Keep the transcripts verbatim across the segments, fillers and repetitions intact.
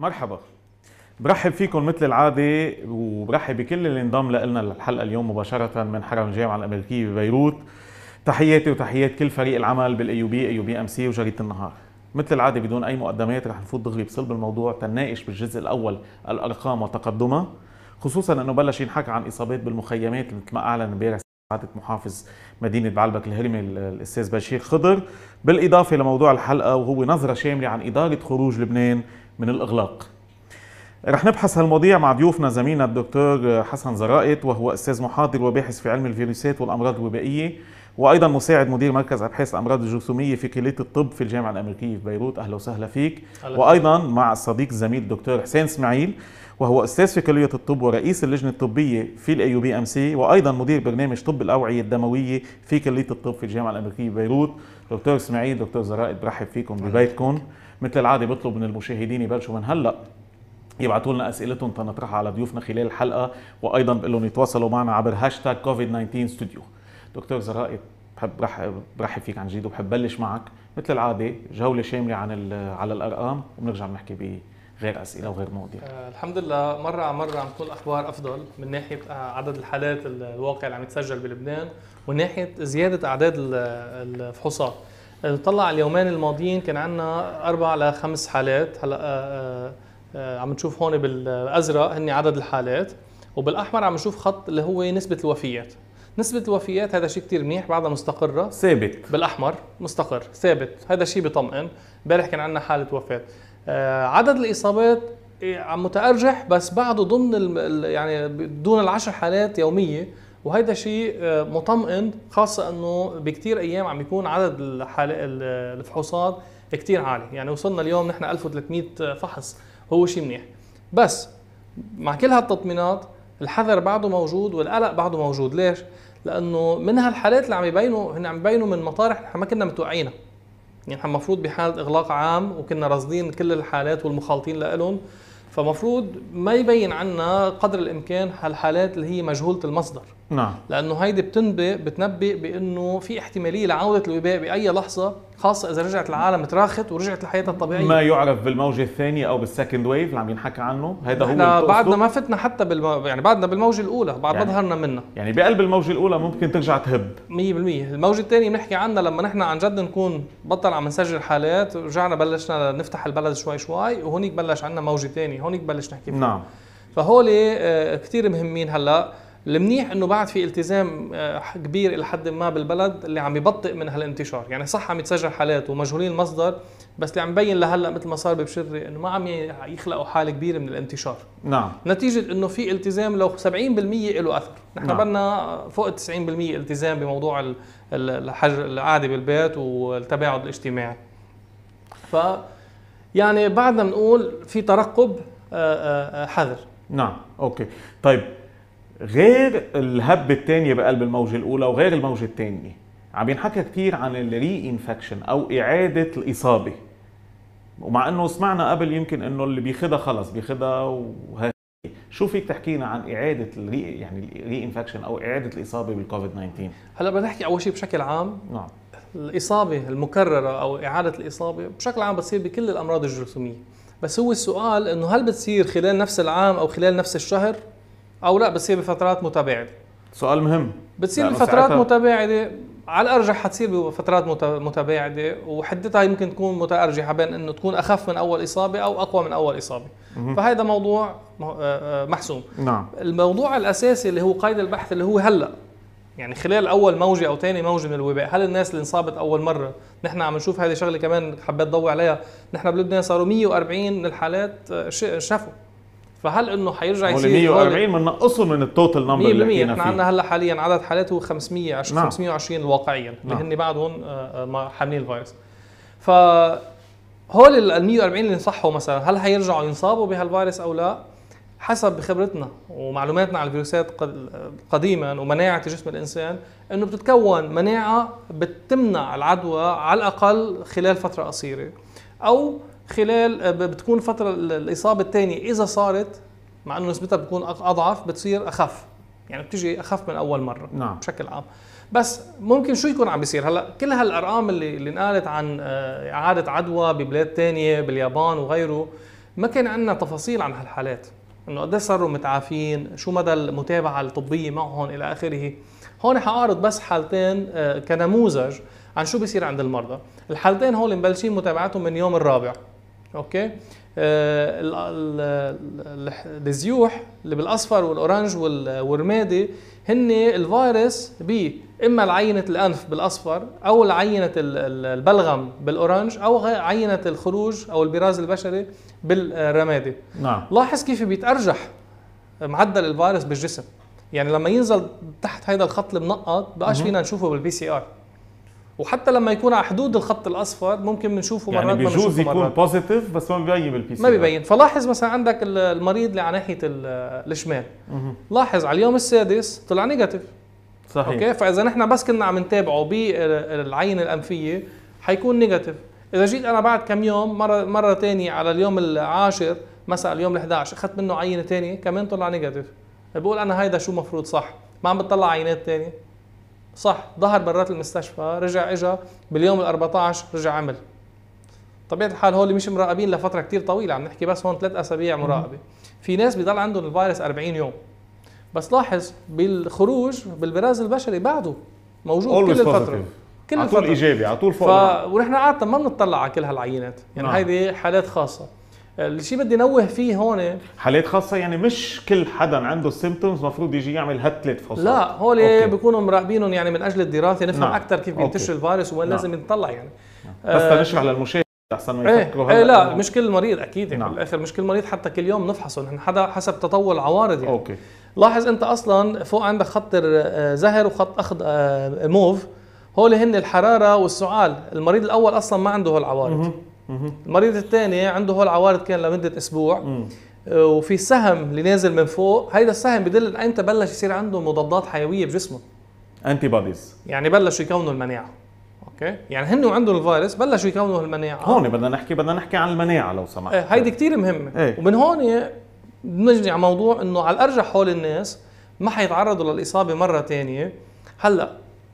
مرحبا، برحب فيكم مثل العادة وبرحب بكل اللي انضم لنا للحلقة اليوم مباشرة من حرم الجامعة الأمريكية ببيروت. تحياتي وتحيات كل فريق العمل بالاي يو بي اي يو بي ام سي وجريدة النهار. مثل العادة بدون أي مقدمات رح نفوت دغري بصلب الموضوع تناقش بالجزء الأول الأرقام وتقدمها، خصوصا أنه بلش ينحكى عن إصابات بالمخيمات مثل ما أعلن امبارح سعادة محافظ مدينة بعلبك الهرمي الأستاذ بشير خضر، بالإضافة لموضوع الحلقة وهو نظرة شاملة عن إدارة خروج لبنان من الإغلاق. رح نبحث هالمواضيع مع ضيوفنا زميلنا الدكتور حسن زرائط، وهو استاذ محاضر وباحث في علم الفيروسات والامراض الوبائيه، وايضا مساعد مدير مركز ابحاث الامراض الجرثوميه في كليه الطب في الجامعه الامريكيه في بيروت. اهلا وسهلا فيك. وايضا مع الصديق الزميل الدكتور حسين اسماعيل، وهو استاذ في كليه الطب ورئيس اللجنه الطبيه في الاي يو بي ام سي، وايضا مدير برنامج طب الاوعيه الدمويه في كليه الطب في الجامعه الامريكيه في بيروت. دكتور اسماعيل، دكتور زرائط، برحب فيكم ببيتكم. مثل العاده بطلب من المشاهدين يبلشوا من هلا يبعثوا لنا اسئلتهم تنطرحها على ضيوفنا خلال الحلقه، وايضا بقول لهم يتواصلوا معنا عبر هاشتاج كوفيد تسعة عشر ستوديو. دكتور زرائط، بحب برحب برحب فيك عن جديد، وبحب بلش معك مثل العاده جوله شامله عن على الارقام، وبنرجع بنحكي بغير اسئله وغير مواضيع. آه الحمد لله، مره عن مره عم تكون الاخبار افضل من ناحيه عدد الحالات الواقع اللي عم يتسجل بلبنان، ومن ناحيه زياده اعداد الفحوصات. نطلع على اليومين الماضيين كان عندنا اربع لخمس حالات. هلا آه آه عم نشوف هون بالازرق هن عدد الحالات، وبالاحمر عم نشوف خط اللي هو نسبه الوفيات. نسبه الوفيات هذا شيء كثير منيح، بعدها مستقره ثابت. بالاحمر مستقر ثابت، هذا شيء بيطمئن. امبارح كان عندنا حاله وفاه. آه عدد الاصابات عم متارجح، بس بعده ضمن ال يعني دون العشر حالات يوميه، وهذا شيء مطمئن، خاصه انه بكثير ايام عم يكون عدد الفحوصات كثير عالي. يعني وصلنا اليوم نحن ألف وثلاثمئة فحص، هو شيء منيح. بس مع كل هالتطمينات الحذر بعده موجود والقلق بعده موجود. ليش؟ لانه من هالحالات اللي عم يبينوا هن عم يبينوا من مطارح نحن ما كنا متوقعينها. يعني نحن المفروض بحاله اغلاق عام وكنا راصدين كل الحالات والمخالطين لهم، فمفروض ما يبين عنا قدر الامكان هالحالات اللي هي مجهوله المصدر. نعم. لانه هيدي بتنبئ بتنبئ بانه في احتماليه لعوده الوباء باي لحظه، خاصه اذا رجعت العالم تراخت ورجعت لحياتها الطبيعيه. ما يعرف بالموجه الثانيه او بالسكند ويف اللي عم ينحكى عنه، هذا هو بعدنا ما فتنا حتى بالم... يعني بعدنا بالموجه الاولى، بعد يعني ما ظهرنا منها. يعني بقلب الموجه الاولى ممكن ترجع تهب مية بالمية. الموجه الثانيه بنحكي عنها لما نحن عن جد نكون بطل عم نسجل حالات، رجعنا بلشنا نفتح البلد شوي شوي، وهونيك بلش عندنا موجه ثانيه، هونيك بلش نحكي فيها. نعم. فهولي كثير مهمين. هلا المنيح انه بعد في التزام كبير الى حد ما بالبلد اللي عم يبطئ من هالانتشار. يعني صح عم يتسجل حالات ومجهولين المصدر، بس اللي عم يبين لهلا مثل ما صار ببشري انه ما عم يخلقوا حاله كبيره من الانتشار. نعم. نتيجه انه في التزام لو سبعين بالمئة له اثر. نحن نعم. بدنا فوق تسعين بالمئة التزام بموضوع الحجر القعده بالبيت والتباعد الاجتماعي. ف يعني بعدنا بنقول في ترقب، حذر. نعم. اوكي. طيب، غير الهبة الثانية بقلب الموجة الأولى وغير الموجة الثانية، عم ينحكى كثير عن الري انفكشن أو إعادة الإصابة، ومع إنه سمعنا قبل يمكن إنه اللي بياخدها خلص بياخدها وهي. شو فيك تحكينا عن إعادة الري يعني الري انفكشن أو إعادة الإصابة بالكوفيد تسعة عشر؟ هلا بدنا نحكي أول شيء بشكل عام. نعم. الإصابة المكررة أو إعادة الإصابة بشكل عام بتصير بكل الأمراض الجرثومية، بس هو السؤال إنه هل بتصير خلال نفس العام أو خلال نفس الشهر أو لا بتصير بفترات متباعدة؟ سؤال مهم. بتصير بفترات متباعدة، على الأرجح حتصير بفترات متباعدة، وحدتها يمكن تكون متأرجحة بين إنه تكون أخف من أول إصابة أو أقوى من أول إصابة. فهذا موضوع محسوم. نعم. الموضوع الأساسي اللي هو قيد البحث اللي هو هلأ، يعني خلال أول موجة أو ثاني موجة من الوباء، هل الناس اللي انصابت أول مرة، نحن عم نشوف هذه شغلة كمان حبيت ضوي عليها، نحن بلبنان صاروا مئة وأربعين من الحالات شافوا، فهل انه حيرجع يصير مئة وأربعين بننقصه من التوتال نمبر اللي حكينا فيه؟ نحن عندنا هلا حاليا عدد حالات هو خمسمئة وعشرين. نعم. خمسمئة وعشرين واقعيا اللي نعم. هن بعدهم حاملين الفيروس. فهول ال مئة وأربعين اللي صحوا مثلا، هل حيرجعوا ينصابوا بهالفيروس او لا؟ حسب خبرتنا ومعلوماتنا على الفيروسات قديما ومناعه جسم الانسان، انه بتتكون مناعه بتمنع العدوى على الاقل خلال فتره قصيره، او خلال بتكون فتره الاصابه الثانيه اذا صارت، مع انه نسبتها بتكون اضعف، بتصير اخف، يعني بتجي اخف من اول مره. نعم. بشكل عام. بس ممكن شو يكون عم بيصير هلا؟ كل هالارقام اللي اللي انقالت عن اعاده عدوى ببلاد ثانيه باليابان وغيره، ما كان عندنا تفاصيل عن هالحالات، انه قد صاروا متعافين، شو مدى المتابعه الطبيه معهم الى اخره. هون حاعرض بس حالتين كنموذج عن شو بيصير عند المرضى. الحالتين هول مبلشين متابعتهم من يوم الرابع. اوكي. الزيوح اللي بالاصفر والاورنج والرمادي هن الفيروس ب اما عينه الانف بالاصفر او عينه البلغم بالاورنج او عينه الخروج او البراز البشري بالرمادي. نعم. لاحظ كيف بيتارجح معدل الفيروس بالجسم، يعني لما ينزل تحت هذا الخط المنقط بقاش فينا نشوفه بالبي سي ار، وحتى لما يكون على حدود الخط الاصفر ممكن بنشوفه مرات يعني ما بنشوفه بجوز يكون مرات. بوزيتيف بس ما ببين بالبي سي ما ببين. فلاحظ مثلا عندك المريض اللي على ناحيه الشمال، لاحظ على اليوم السادس طلع نيجاتيف. صحيح. اوكي. فاذا نحن بس كنا عم نتابعه بالعينه الانفيه حيكون نيجاتيف. اذا جيت انا بعد كم يوم مره مره ثانيه على اليوم العاشر مثلا اليوم الأحد عشر اخذت منه عينه ثانيه كمان طلع نيجاتيف، بقول انا هيدا شو مفروض صح؟ ما عم بتطلع عينات ثانيه؟ صح. ظهر برات المستشفى، رجع اجى باليوم الأربعة عشر رجع عمل. طبيعه الحال هول مش مراقبين لفتره كثير طويله، عم نحكي بس هون ثلاث اسابيع مراقبه. في ناس بضل عندهم الفيروس أربعين يوم، بس لاحظ بالخروج بالبراز البشري بعده موجود كل الفتره، كل على طول ايجابي، على طول فوق. ف... ونحن عاده ما بنطلع على كل هالعينات، يعني نعم. هيدي حالات خاصه. الشيء بدي نوه فيه هون حالات خاصه، يعني مش كل حدا عنده السيمبتومز المفروض يجي يعمل هالثلاث فحوصات. لا، هول بيكونوا مراقبينهم يعني من اجل الدراسه، نفهم نعم. اكثر كيف بينتشر الفيروس وين نعم. لازم ينطلع يعني. نعم. بس آه تنشرح للمشاهد احسن ما يفكروا. ايه, ايه لا مش كل مريض اكيد يعني. نعم. بالاخر مش كل مريض حتى كل يوم نفحصه، نحن حدا حسب تطور العوارض يعني. اوكي. لاحظ انت اصلا فوق عندك خط زهر وخط اخضر موف، هول هن الحراره والسعال. المريض الاول اصلا ما عنده هالعوارض، المريض الثاني عنده هالعوارض كان لمده اسبوع. مم. وفي سهم اللي نازل من فوق، هيدا السهم بدل امتى بلش يصير عنده مضادات حيويه بجسمه، انتي بوديز، يعني بلشوا يكونوا المناعه. اوكي. يعني هن وعندهم الفيروس بلشوا يكونوا المناعه. هون بدنا نحكي بدنا نحكي عن المناعه لو سمحت. ايه هيدي كثير مهمه. ايه. ومن هون بنجي على موضوع انه على الارجح هول الناس ما حيتعرضوا للاصابه مره ثانيه. هلا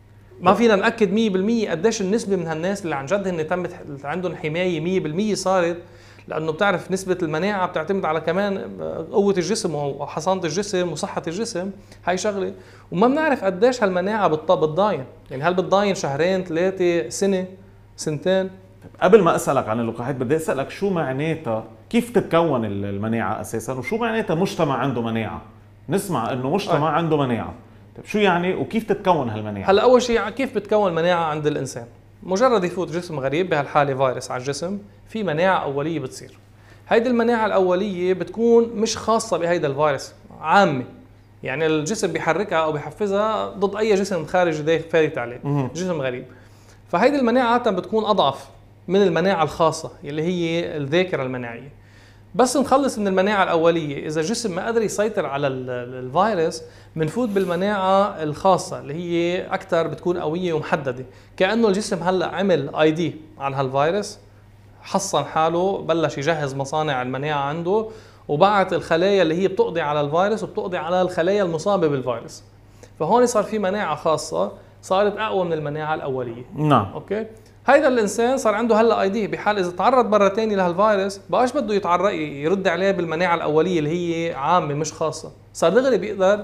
ما فينا ناكد مية بالمية قديش النسبه من هالناس اللي عن جد هن تمت عندهم حمايه مية بالمية صارت، لانه بتعرف نسبه المناعه بتعتمد على كمان قوه الجسم وحصانه الجسم وصحه الجسم، هاي شغله. وما بنعرف قديش هالمناعه بتضاين، يعني هل بتضاين شهرين ثلاثه سنه سنتين. قبل ما اسالك عن اللقاحات بدي اسالك شو معناتها، كيف تتكون المناعه اساسا، وشو معناتها مجتمع عنده مناعه؟ نسمع انه مجتمع أه. عنده مناعه، طيب شو يعني وكيف تتكون هالمناعه؟ هلا اول شيء كيف بتكون المناعه عند الانسان؟ مجرد يفوت جسم غريب بهالحاله فيروس على الجسم في مناعه اوليه بتصير. هيدي المناعه الاوليه بتكون مش خاصه بهيدا الفيروس، عامه، يعني الجسم بيحركها او بيحفزها ضد اي جسم خارجي فايت عليه، جسم غريب. فهيدي المناعه عاده بتكون اضعف من المناعه الخاصه اللي هي الذاكره المناعيه. بس نخلص من المناعه الاوليه، اذا الجسم ما قدر يسيطر على الفيروس بنفوت بالمناعه الخاصه اللي هي اكثر بتكون قويه ومحدده، كانه الجسم هلا عمل اي دي عن هالفيروس، حصن حاله، بلش يجهز مصانع المناعه عنده، وبعت الخلايا اللي هي بتقضي على الفيروس وبتقضي على الخلايا المصابه بالفيروس. فهون صار في مناعه خاصه صارت اقوى من المناعه الاوليه. نعم. اوكي. هيدا الانسان صار عنده هلا اي دي، بحال اذا تعرض مره ثانيه لهالفيروس بقاش بده يتعرض يرد عليه بالمناعه الاوليه اللي هي عامه مش خاصه، صار دغري بيقدر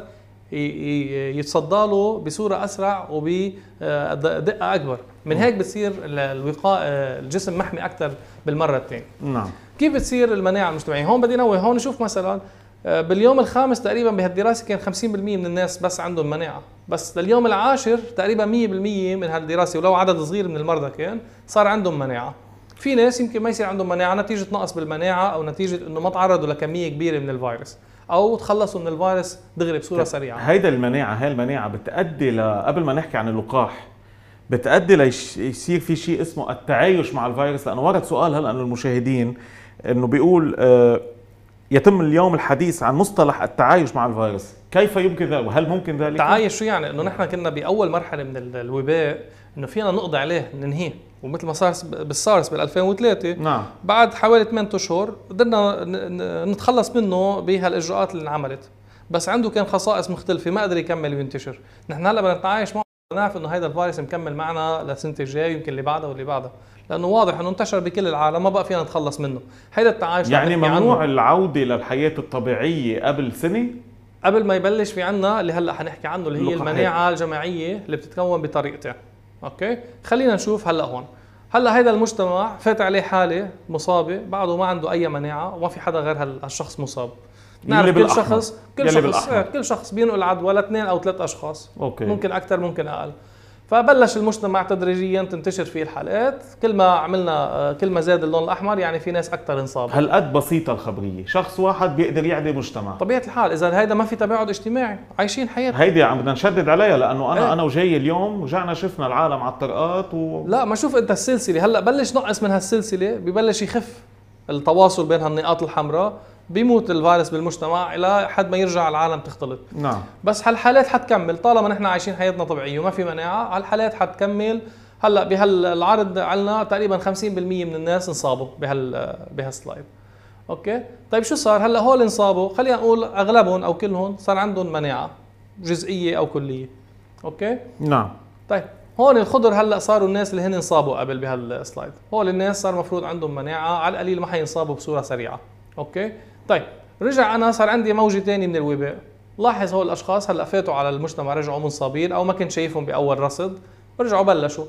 يتصدى له بصوره اسرع وبدقه اكبر. من هيك بتصير الوقاء الجسم محمي اكثر بالمره الثانيه. نعم. كيف بتصير المناعه المجتمعيه؟ هون بدي نوه، هون نشوف مثلا باليوم الخامس تقريبا بهالدراسه كان خمسين بالمية من الناس بس عندهم مناعه، بس لليوم العاشر تقريبا مية بالمية من هالدراسه ولو عدد صغير من المرضى كان صار عندهم مناعه. في ناس يمكن ما يصير عندهم مناعه نتيجه نقص بالمناعه او نتيجه انه ما تعرضوا لكميه كبيره من الفيروس او تخلصوا من الفيروس دغري بصوره سريعه. هيدا المناعه هاي المناعه بتؤدي ل قبل ما نحكي عن اللقاح بتؤدي ليصير في شيء اسمه التعايش مع الفيروس، لانه ورد سؤال هلا للمشاهدين انه بيقول آه يتم اليوم الحديث عن مصطلح التعايش مع الفيروس، كيف يمكن ذلك وهل ممكن ذلك؟ التعايش شو يعني؟ انه نحن كنا باول مرحله من الوباء انه فينا نقضي عليه ننهيه، ومثل ما صار بالسارس بال ألفين وثلاثة نعم. بعد حوالي ثمانية اشهر قدرنا نتخلص منه بهالاجراءات اللي انعملت، بس عنده كان خصائص مختلفه ما قدر يكمل وينتشر. نحن هلا بدنا نتعايش معه نعرف انه هذا الفيروس مكمل معنا للسنه الجايه يمكن اللي بعدها واللي بعدها، لانه واضح انه انتشر بكل العالم ما بقى فينا نتخلص منه. هيدا التعايش يعني ممنوع العوده للحياه الطبيعيه قبل سنه، قبل ما يبلش في عنا اللي هلا حنحكي عنه اللي هي اللقاحات. المناعه الجماعيه اللي بتتكون بطريقتين. اوكي، خلينا نشوف هلا هون. هلا هذا المجتمع فات عليه حاله مصابه بعده ما عنده اي مناعه وما في حدا غير هالشخص مصاب. نعرف كل شخص كل شخص آه كل شخص بينقل عدوى لاثنين او ثلاث اشخاص. أوكي. ممكن اكثر ممكن اقل. فبلش المجتمع تدريجيا تنتشر فيه الحالات، كل ما عملنا كل ما زاد اللون الاحمر يعني في ناس اكثر انصابوا. هالقد بسيطه الخبريه، شخص واحد بيقدر يعدي مجتمع. طبيعه الحال اذا هيدا ما في تباعد اجتماعي عايشين حياتنا. هيدي عم بدنا نشدد عليها لانه انا ايه؟ انا وجاي اليوم رجعنا شفنا العالم على الطرقات و... لا ما شوف انت السلسله هلا بلش نقص من هالسلسله، ببلش يخف التواصل بين هالنقاط الحمراء، بيموت الفيروس بالمجتمع الى حد ما يرجع العالم تختلط. نعم. بس هالحالات حتكمل طالما نحن عايشين حياتنا طبيعيه وما في مناعه، هالحالات حتكمل. هلا بهالعرض عندنا تقريبا خمسين بالمية من الناس انصابوا بهال بهالسلايد. اوكي، طيب شو صار هلا؟ هول انصابوا خلينا نقول اغلبهم او كلهم صار عندهم مناعه جزئيه او كليه. اوكي؟ نعم. طيب هون الخضر هلا صاروا الناس اللي هن انصابوا قبل بهالسلايد، هول الناس صار المفروض عندهم مناعه على القليل ما حينصابوا بصوره سريعه. اوكي؟ طيب رجع انا صار عندي موجه ثانيه من الوباء، لاحظ هول الاشخاص هلا فاتوا على المجتمع رجعوا منصابين او ما كنت شايفهم باول رصد، رجعوا بلشوا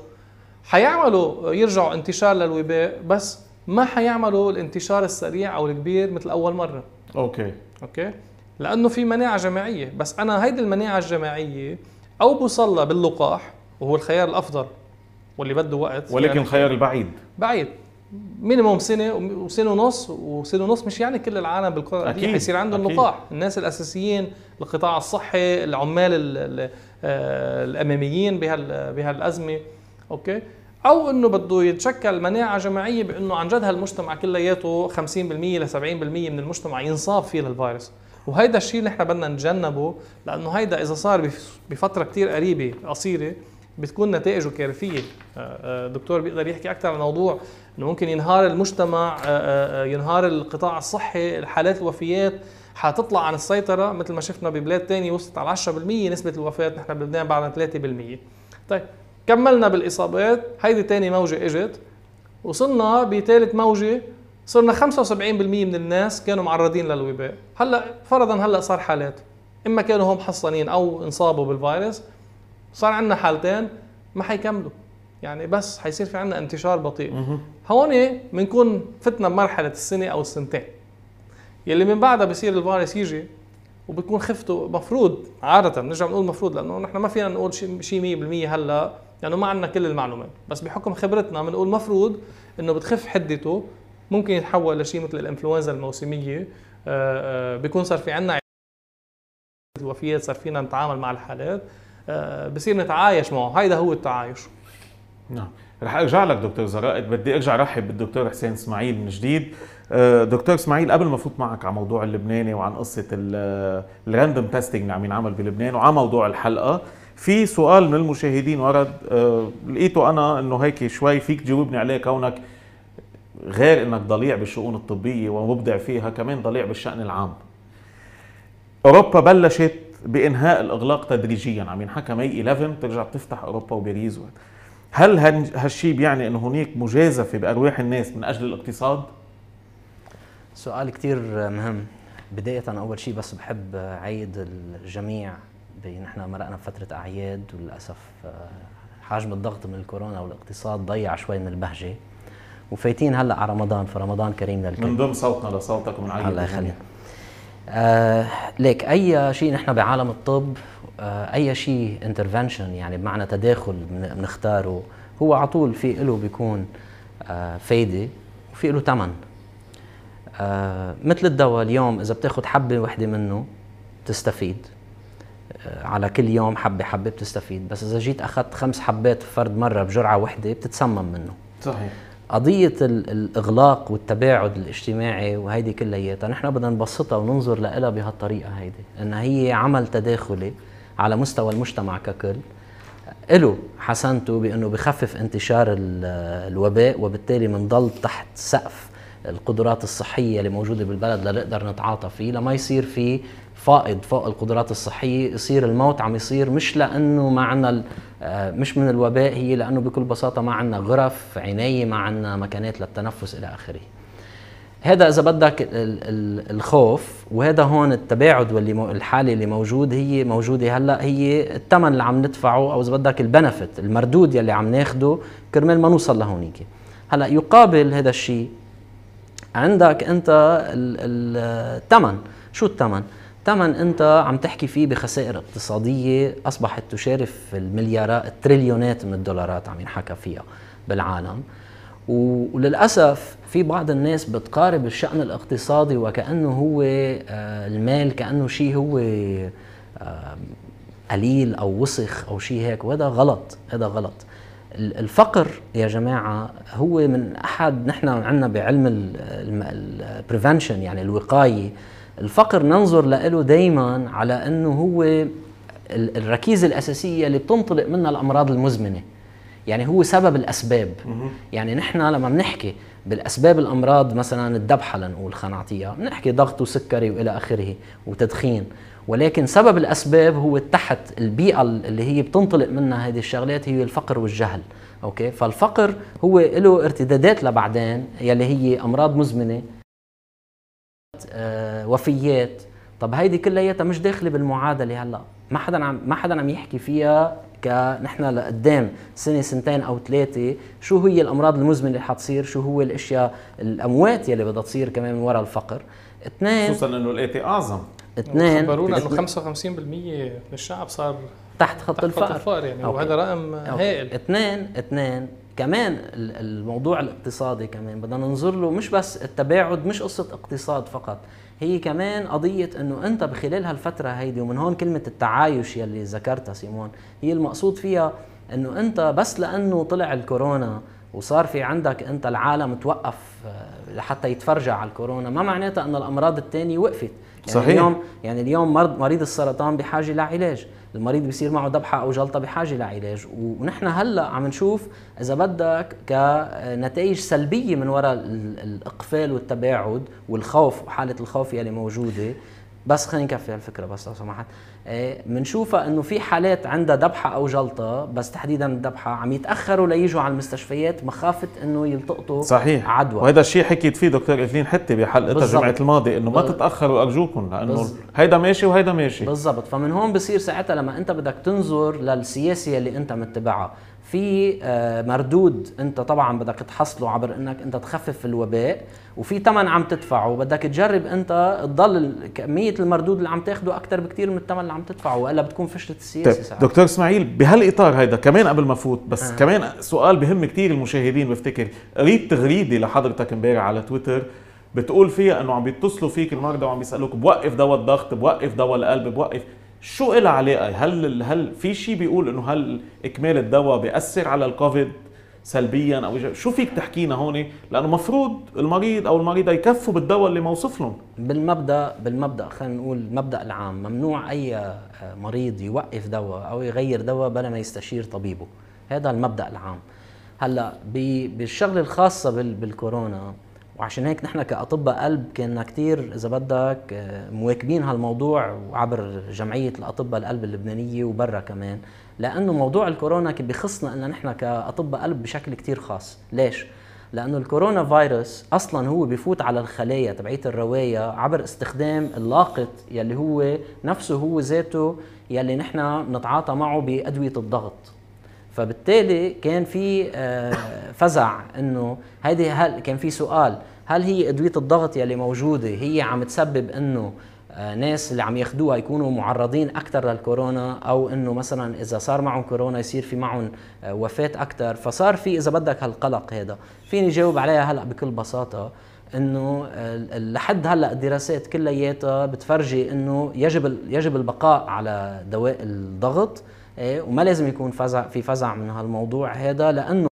حيعملوا يرجعوا انتشار للوباء، بس ما حيعملوا الانتشار السريع او الكبير مثل اول مره. اوكي. اوكي، لانه في مناعه جماعيه، بس انا هيدي المناعه الجماعيه او بوصلها باللقاح وهو الخيار الافضل واللي بده وقت، ولكن يعني الخيار البعيد بعيد مينيموم سنه وسنه ونص، وسنه ونص مش يعني كل العالم بالقاره دي حيصير عندهم أكيد. لقاح. الناس الاساسيين، القطاع الصحي، العمال ال ال الاماميين بهال بهالازمه. اوكي، او انه بده يتشكل مناعه جماعيه بانه عن جد هالمجتمع كلياته خمسين بالمية ل سبعين بالمية من المجتمع ينصاب فيه للفيروس. وهيدا الشيء اللي احنا بدنا نتجنبه، لانه هيدا اذا صار بفتره كتير قريبه قصيره بتكون نتائجه كارثيه. دكتور بيقدر يحكي اكثر عن الموضوع، انه ممكن ينهار المجتمع، ينهار القطاع الصحي، الحالات الوفيات حتطلع عن السيطره مثل ما شفنا ببلاد ثانيه وصلت على عشرة بالمية نسبه الوفاه، نحن بلبنان بعدنا ثلاثة بالمية. طيب كملنا بالاصابات، هيدي ثاني موجه اجت، وصلنا بثالث موجه صرنا خمسة وسبعين بالمية من الناس كانوا معرضين للوباء. هلا فرضا هلا صار حالات اما كانوا هم محصنين او انصابوا بالفيروس، صار عندنا حالتين ما حيكملوا، يعني بس حيصير في عندنا انتشار بطيء. هون بنكون فتنا بمرحله السنه او السنتين يلي من بعدها بصير الفيروس يجي وبكون خفته مفروض عاده، نرجع نقول مفروض لانه نحن ما فينا نقول شيء مية بالمية هلا لانه يعني ما عندنا كل المعلومات، بس بحكم خبرتنا بنقول مفروض انه بتخف حدته، ممكن يتحول لشيء مثل الانفلونزا الموسميه. بيكون صار في عندنا الوفيات، صار فينا نتعامل مع الحالات، بصير نتعايش معه. هيدا هو التعايش. نعم. رح ارجع لك دكتور زرائد، بدي ارجع رحب بالدكتور حسين اسماعيل من جديد. دكتور اسماعيل، قبل ما افوت معك على موضوع اللبناني وعن قصه الراندوم تيستينج اللي عم ينعمل بلبنان وعلى موضوع الحلقه، في سؤال من المشاهدين ورد لقيته انا انه هيك شوي فيك تجاوبني عليه، كونك غير انك ضليع بالشؤون الطبيه ومبدع فيها كمان ضليع بالشأن العام. اوروبا بلشت بانهاء الاغلاق تدريجيا، عم ينحكى ماي إحدى عشر ترجع تفتح اوروبا وباريس. هل هالشيء بيعني انه هناك مجازفه بارواح الناس من اجل الاقتصاد؟ سؤال كتير مهم. بداية أول شيء بس بحب عيد الجميع، نحن مرقنا بفترة أعياد وللأسف حجم الضغط من الكورونا والاقتصاد ضيع شوي من البهجة، وفايتين هلا على رمضان، فرمضان كريم للكل. من ضمن صوتنا لصوتك ومن عيد الله يخليك. آه ليك أي شيء نحن بعالم الطب، آه أي شيء انترفنشن يعني بمعنى تداخل بنختاره، هو على طول في له بيكون آه فايدة وفي له ثمن. آه مثل الدواء اليوم إذا بتاخد حبة وحدة منه بتستفيد، آه على كل يوم حبة حبة بتستفيد، بس إذا جيت أخذت خمس حبات فرد مرة بجرعة وحدة بتتسمم منه. صحيح. قضية الإغلاق والتباعد الاجتماعي وهيدي كلياتها نحن بدنا نبسطها وننظر لها بهالطريقة هيدي، إن هي عمل تداخلي على مستوى المجتمع ككل، إله حسنته بأنه بخفف انتشار الوباء، وبالتالي منضل تحت سقف القدرات الصحيه اللي موجوده بالبلد لنقدر نتعاطى فيه، لما يصير في فائض فوق القدرات الصحيه، يصير الموت عم يصير مش لانه ما عندنا مش من الوباء، هي لانه بكل بساطه ما عندنا غرف عنايه، ما عندنا مكانات للتنفس الى اخره. هذا اذا بدك الخوف، وهذا هون التباعد واللي الحالي اللي موجود هي موجوده هلا، هي الثمن اللي عم ندفعه، او اذا بدك البنفت المردود يلي عم ناخده كرمال ما نوصل لهونيك. هلا يقابل هذا الشيء عندك انت الثمن. شو الثمن؟ ثمن انت عم تحكي فيه بخسائر اقتصاديه اصبحت تشارف المليارات التريليونات من الدولارات عم ينحكى فيها بالعالم. وللأسف في بعض الناس بتقارب الشأن الاقتصادي وكأنه هو المال كأنه شيء هو قليل أو وسخ أو شيء هيك، وهذا غلط. هذا غلط. الفقر يا جماعة هو من أحد، نحن عندنا بعلم البريفنشن يعني الوقاية، الفقر ننظر له دايما على أنه هو الركيزة الأساسية اللي بتنطلق منها الأمراض المزمنة، يعني هو سبب الأسباب. يعني نحن لما بنحكي بالأسباب الأمراض مثلا الذبحة لنقول خنعطية، بنحكي ضغط وسكري وإلى آخره وتدخين، ولكن سبب الأسباب هو تحت البيئة اللي هي بتنطلق منها هذه الشغلات هي الفقر والجهل. أوكي، فالفقر هو له ارتدادات لبعدين يلي هي أمراض مزمنة، آه، وفيات. طب هيدي كلياتها مش داخلة بالمعادلة. هلا ما حدا عم ما حدا عم يحكي فيها كنحن لقدام سنه سنتين او ثلاثه شو هي الامراض المزمنه اللي حتصير، شو هو الاشياء الاموات يلي بدها تصير كمان من وراء الفقر. اثنين، خصوصا انه الاتي اعظم. اثنين خبرونا انه خمسة وخمسين بالمية من الشعب صار تحت خط الفقر, الفقر يعني، وهذا رقم هائل. اثنين اثنين كمان الموضوع الاقتصادي كمان بدنا ننظر له، مش بس التباعد، مش قصه اقتصاد فقط، هي كمان قضية انه انت بخلال هالفترة هيدي، ومن هون كلمة التعايش يلي ذكرتها سيمون، هي المقصود فيها انه انت بس لانه طلع الكورونا وصار في عندك انت العالم توقف لحتى يتفرجع على الكورونا، ما معناتها ان الامراض الثانية وقفت. يعني صحيح. اليوم يعني اليوم مرض مريض السرطان بحاجة لعلاج، المريض بيصير معه ذبحة او جلطة بحاجة لعلاج، ونحن هلا عم نشوف اذا بدك كنتائج سلبية من وراء الاقفال والتباعد والخوف وحالة الخوف يلي موجودة. بس خلينا نكفي هالفكرة بس لو سمحت. بنشوفها انه في حالات عندها ذبحة او جلطة، بس تحديدا الذبحة عم يتاخروا ليجوا على المستشفيات مخافة انه يلتقطوا صحيح عدوى. وهذا الشيء حكيت فيه دكتور إيفلين حتى بحلقتها الجمعة الماضية، انه ما تتاخروا ارجوكم، لانه هيدا ماشي وهيدا ماشي. بالضبط. فمن هون بصير ساعتها لما انت بدك تنظر للسياسة اللي انت متبعها، في مردود انت طبعا بدك تحصله عبر انك انت تخفف الوباء، وفي ثمن عم تدفعه، بدك تجرب انت تضل كميه المردود اللي عم تاخده اكثر بكثير من الثمن اللي عم تدفعه، والا بتكون فشلت السياسه. طيب دكتور اسماعيل، بهالاطار هيدا كمان قبل ما فوت بس آه. كمان سؤال بهم كثير المشاهدين، بفتكر قريت تغريده لحضرتك امبارح على تويتر بتقول فيها انه عم بيتصلوا فيك المرضى وعم بيسالوك بوقف دواء الضغط، بوقف دواء القلب، بوقف، شو إلها علاقه؟ هل هل في شيء بيقول انه هل اكمال الدواء بيأثر على الكوفيد سلبيا او شو فيك تحكينا هون؟ لانه مفروض المريض او المريضه يكفوا بالدواء اللي موصف لهم. بالمبدا بالمبدا خلينا نقول المبدا العام، ممنوع اي مريض يوقف دواء او يغير دواء بلا ما يستشير طبيبه، هذا المبدا العام. هلا بالشغله الخاصه بالكورونا، وعشان هيك نحن كأطباء قلب كنا كتير إذا بدك مواكبين هالموضوع وعبر جمعية الأطباء القلب اللبنانية وبرا كمان، لأنه موضوع الكورونا بيخصنا إن نحن كأطباء قلب بشكل كتير خاص. ليش؟ لأنه الكورونا فيروس أصلاً هو بيفوت على الخلايا تبعية الرواية عبر استخدام اللاقط يلي هو نفسه هو ذاته يلي نحن نتعاطى معه بأدوية الضغط. فبالتالي كان في فزع انه هيدي، هل كان في سؤال هل هي ادويه الضغط يلي موجوده هي عم تسبب انه ناس اللي عم ياخذوها يكونوا معرضين اكثر للكورونا، او انه مثلا اذا صار معهم كورونا يصير في معهم وفاه اكثر؟ فصار في اذا بدك هالقلق هذا. فيني جاوب عليها هلا بكل بساطه انه لحد هلا الدراسات كلياتها بتفرجي انه يجب يجب البقاء على دواء الضغط، وما لازم يكون فزع في فزع من هالموضوع هذا، لانه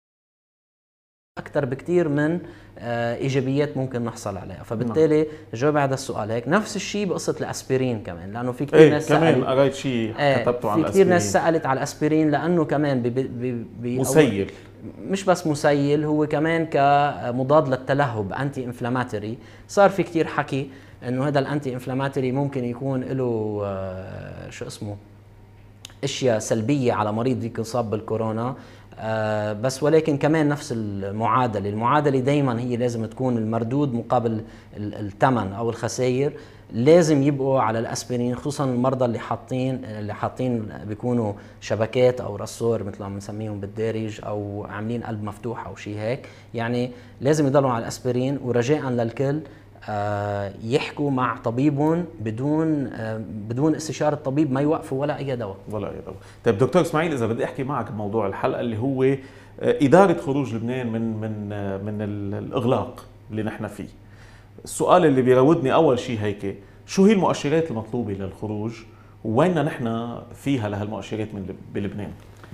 اكثر بكثير من ايجابيات ممكن نحصل عليها. فبالتالي جاوب على هذا السؤال هيك. نفس الشيء بقصه الاسبرين كمان، لانه في كثير ايه ناس كمان قريت شيء كتبته عن الاسبرين، في كثير ناس سالت على الاسبرين لانه كمان بي بي بي مسيل مش بس مسيل، هو كمان كمضاد للتلهب، انتي انفلاماتوري. صار في كتير حكي انه هذا الانتي انفلاماتوري ممكن يكون له آه شو اسمه اشياء سلبيه على مريض يكون صاب بالكورونا. آه بس ولكن كمان نفس المعادله، المعادله دائما هي لازم تكون المردود مقابل الثمن او الخسائر، لازم يبقوا على الاسبرين، خصوصا المرضى اللي حاطين اللي حاطين بيكونوا شبكات او رسور مثل ما بنسميهم بالدارج، او عاملين قلب مفتوح او شيء هيك، يعني لازم يضلوا على الاسبرين. ورجاء للكل آه يحكوا مع طبيبهم بدون آه بدون استشاره الطبيب، ما يوقفوا ولا اي دواء ولا اي دواء. طيب دكتور اسماعيل، اذا بدي احكي معك بموضوع الحلقه اللي هو آه اداره خروج لبنان من من آه من الاغلاق اللي نحن فيه، السؤال اللي بيراودني اول شيء هيك، شو هي المؤشرات المطلوبه للخروج وين نحن فيها لهالمؤشرات من بلبنان؟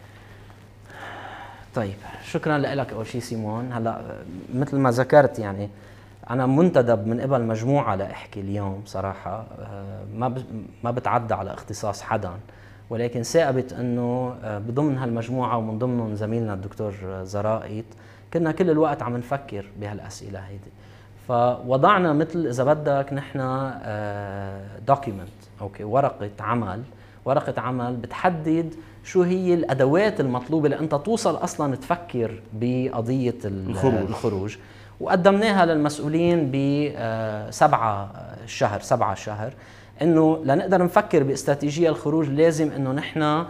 طيب شكرا لك اول شيء سيمون. هلا مثل ما ذكرت يعني انا منتدب من قبل مجموعه لاحكي اليوم صراحه، ما ما بتعدى على اختصاص حدا، ولكن ثابت انه بضمن هالمجموعه ومن ضمنهم زميلنا الدكتور زرائط كنا كل الوقت عم نفكر بهالاسئله هيدي. فوضعنا مثل اذا بدك نحن دوكيمنت، اوكي، ورقه عمل، ورقه عمل بتحدد شو هي الادوات المطلوبه لانت توصل اصلا تفكر بقضيه الخروج, الخروج. وقدمناها للمسؤولين بسبعة الشهر سبعة الشهر، انه لنقدر نفكر باستراتيجيه الخروج لازم انه نحن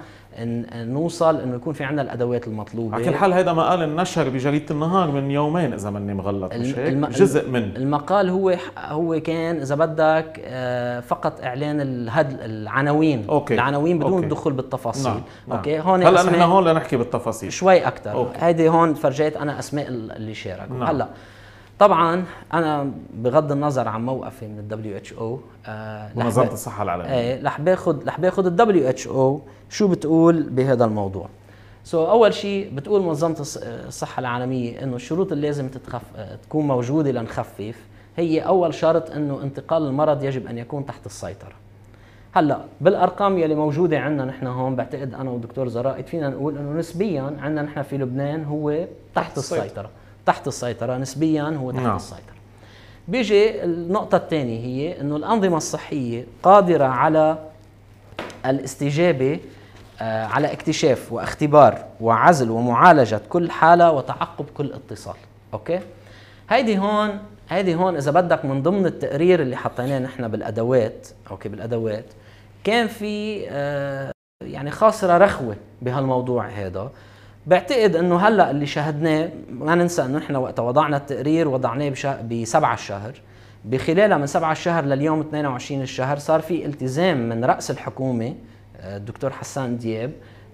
نوصل انه يكون في عندنا الادوات المطلوبه. على كل حال هذا مقال النشر بجريده النهار من يومين اذا ماني مغلط، مش هيك؟ الم... جزء من المقال هو هو كان اذا بدك فقط اعلان الهد العناوين، أوكي. العناوين بدون أوكي. الدخول بالتفاصيل. نعم. اوكي هون هلا نحن هون لنحكي بالتفاصيل شوي اكثر. هيدي هون فرجيت انا اسماء اللي شاركوا. نعم. هلا طبعا انا بغض النظر عن موقفي من الدبليو اتش او منظمه الصحه العالميه، ايه رح باخذ رح باخذ الدبليو اتش او شو بتقول بهذا الموضوع. سو so, اول شيء بتقول منظمه الصحه العالميه انه الشروط اللي لازم تتخف... تكون موجوده لنخفف هي اول شرط انه انتقال المرض يجب ان يكون تحت السيطره. هلا بالارقام يلي موجوده عندنا نحن هون بعتقد انا والدكتور زرائط فينا نقول انه نسبيا عندنا نحن في لبنان هو تحت السيطره، تحت السيطره نسبيا هو تحت no. السيطره. بيجي النقطه الثانيه هي انه الانظمه الصحيه قادره على الاستجابه آه على اكتشاف واختبار وعزل ومعالجه كل حاله وتعقب كل اتصال. اوكي هيدي هون هيدي هون اذا بدك من ضمن التقرير اللي حطيناه نحن بالادوات، اوكي بالادوات كان في آه يعني خاصره رخوه بهالموضوع هذا. بعتقد انه هلا اللي شاهدناه، ما ننسى انه نحن وقت وضعنا التقرير وضعناه بسبعة الشهر، بخلالها من سبعة الشهر لليوم اثنين وعشرين الشهر صار في التزام من رأس الحكومة الدكتور حسان دياب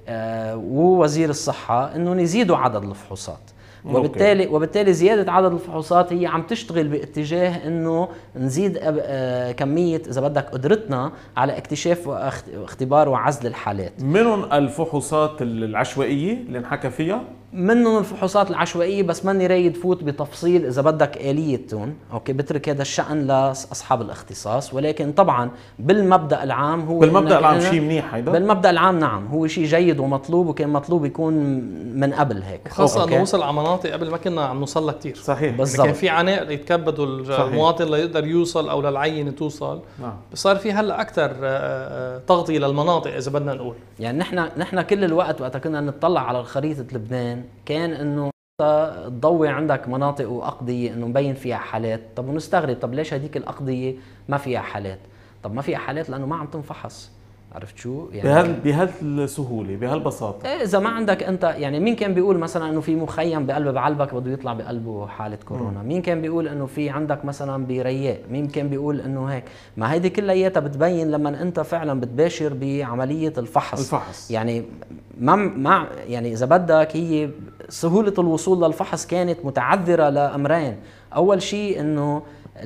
ووزير الصحة انه يزيدوا عدد الفحوصات. وبالتالي وبالتالي زياده عدد الفحوصات هي عم تشتغل باتجاه انه نزيد كميه اذا بدك قدرتنا على اكتشاف واختبار وعزل الحالات. منهم الفحوصات العشوائيه اللي انحكى فيها، منهم الفحوصات العشوائيه، بس ماني رايد فوت بتفصيل اذا بدك اليتهم، اوكي بترك هذا الشان لاصحاب الاختصاص. ولكن طبعا بالمبدا العام هو بالمبدا العام شيء منيح هيدا، بالمبدا العام نعم هو شيء جيد ومطلوب، وكان مطلوب يكون من قبل هيك، خاصه انه وصل على مناطق قبل ما كنا عم نوصل لها كثير. صحيح بالضبط، كان في عناء يتكبدوا المواطن ليقدر يوصل او للعينه توصل. نعم. صار في هلا اكثر تغطيه للمناطق اذا بدنا نقول. يعني نحن نحن كل الوقت وقت كنا نطلع على خريطه لبنان كان انه تضوي عندك مناطق واقضيه انه مبين فيها حالات، طب ونستغرب طب ليش هذيك الاقضيه ما فيها حالات؟ طب ما فيها حالات لانه ما عم تنفحص. عرفت شو يعني بهال بهالسهوله بهالبساطه. ايه اذا ما عندك انت يعني مين كان بيقول مثلا انه في مخيم بقلب بعلبك بده يطلع بقلبه حاله كورونا؟ مم. مين كان بيقول انه في عندك مثلا برياء؟ مين كان بيقول انه هيك؟ ما هيدي كلياتها بتبين لما انت فعلا بتباشر بعمليه الفحص. الفحص يعني ما ما يعني اذا بدك هي سهوله الوصول للفحص كانت متعذره لامرين. اول شيء انه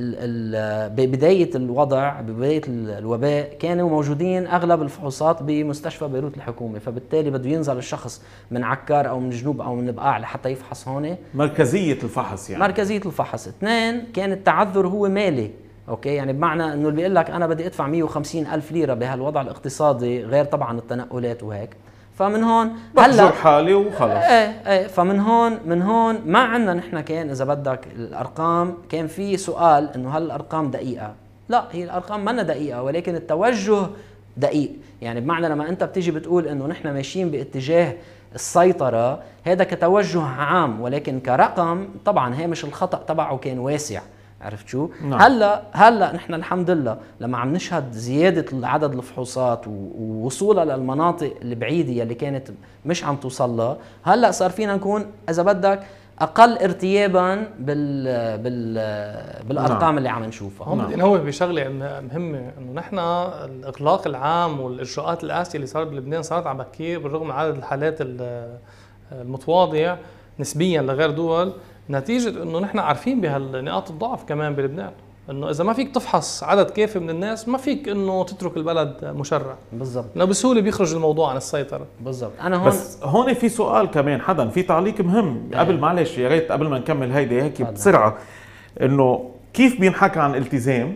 ببداية الوضع ببداية الوباء كانوا موجودين أغلب الفحوصات بمستشفى بيروت الحكومي، فبالتالي بده ينزل الشخص من عكار أو من جنوب أو من بقاع لحتى يفحص هون. مركزية الفحص يعني مركزية الفحص. اثنين كان التعذر هو مالي، اوكي يعني بمعنى انه اللي بيقول لك انا بدي ادفع مية وخمسين ألف ليرة بهالوضع الاقتصادي غير طبعا التنقلات وهيك، فمن هون بحجر حالي وخلص. ايه ايه فمن هون من هون ما عندنا نحن كان اذا بدك الارقام، كان في سؤال انه هل الارقام دقيقه؟ لا، هي الارقام منا دقيقه، ولكن التوجه دقيق. يعني بمعنى لما انت بتيجي بتقول انه نحن ماشيين باتجاه السيطره، هذا كتوجه عام، ولكن كرقم طبعا هامش الخطا تبعه كان واسع. عرفت شو؟ نعم. هلا هلا نحن الحمد لله لما عم نشهد زياده عدد الفحوصات ووصولها للمناطق البعيده يلي كانت مش عم توصلها، هلا صار فينا نكون اذا بدك اقل ارتيابا بال بال بالارقام نعم. اللي عم نشوفها. هون بدي انوه بشغله مهمه، انه نحن الاغلاق العام والاجراءات القاسيه اللي صارت بلبنان صارت على بكير، بالرغم من عدد الحالات المتواضع نسبيا لغير دول، نتيجه انه نحن عارفين بهالنقاط الضعف كمان بلبنان، انه اذا ما فيك تفحص عدد كافي من الناس ما فيك انه تترك البلد مشرع. بالضبط، انه بسهوله بيخرج الموضوع عن السيطره. بالضبط. انا هون بس هون في سؤال كمان حدا، في تعليق مهم قبل، معلش يا ريت قبل ما نكمل هيدي هيك بسرعه، انه كيف بينحكى عن التزام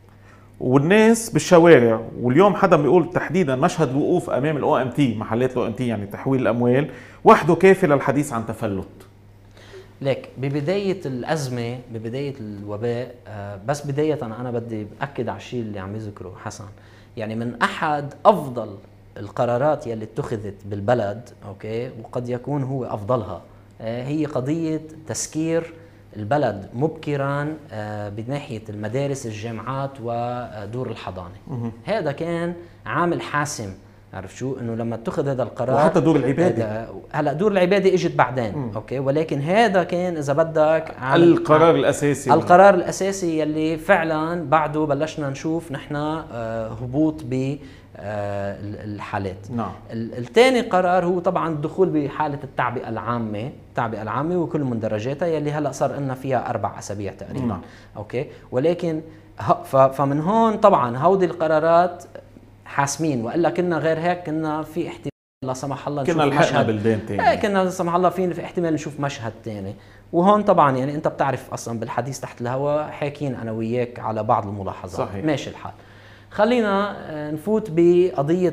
والناس بالشوارع، واليوم حدا بيقول تحديدا مشهد الوقوف امام الاو ام تي، محلات الاو ام تي يعني تحويل الاموال، وحده كافي للحديث عن تفلت. ليك ببداية الأزمة، ببداية الوباء، آه بس بداية أنا بدي أكد على الشيء اللي عم يذكره حسن. يعني من أحد أفضل القرارات يلي اتخذت بالبلد، أوكي، وقد يكون هو أفضلها، آه هي قضية تسكير البلد مبكرا آه بناحية المدارس، الجامعات، ودور الحضانة. هذا كان عامل حاسم. عرف شو؟ انه لما اتخذ هذا القرار، وحتى دور العباده، هلا دور العباده اجت بعدين، مم. اوكي، ولكن هذا كان اذا بدك القرار الاساسي، القرار الاساسي يلي فعلا بعده بلشنا نشوف نحن آه هبوط ب آه الحالات. نعم. الثاني قرار هو طبعا الدخول بحاله التعبئه العامه، التعبئه العامه وكل مندرجاتها يلي هلا صار لنا فيها اربع اسابيع تقريبا. نعم. اوكي، ولكن فمن هون طبعا هودي القرارات حاسمين، والا كنا غير هيك كنا في احتمال لا سمح الله نشوف كنا لحقنا مشهد بلدان ثاني، ايه كنا لا سمح الله في احتمال نشوف مشهد ثاني. وهون طبعا يعني انت بتعرف اصلا بالحديث تحت الهواء حاكين انا وياك على بعض الملاحظات. صحيح. ماشي الحال. خلينا نفوت بقضيه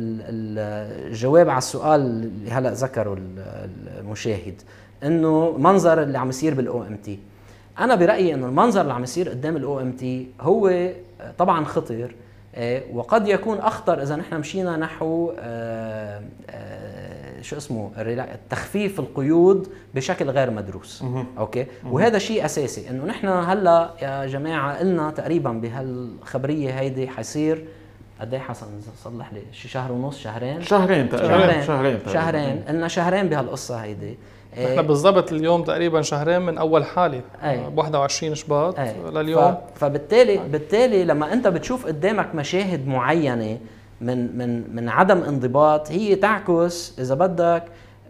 الجواب على السؤال اللي هلا ذكره المشاهد، انه منظر اللي عم يصير بالاو ام تي. انا برايي انه المنظر اللي عم يصير قدام الاو ام تي هو طبعا خطير، وقد يكون اخطر اذا نحن مشينا نحو آآ آآ شو اسمه تخفيف القيود بشكل غير مدروس. مه. اوكي. مه. وهذا شيء اساسي، انه نحن هلا يا جماعه قلنا تقريبا بهالخبريه هيدي حيصير قد ايه حسن؟ صلح لي، شي شهر ونص، شهرين شهرين تقريبا شهرين شهرين, شهرين. قلنا شهرين بهالقصه هيدي. نحن بالضبط اليوم تقريبا شهرين من اول حاله ب واحد وعشرين شباط لليوم. فبالتالي بالتالي لما انت بتشوف قدامك مشاهد معينه من من من عدم انضباط، هي تعكس اذا بدك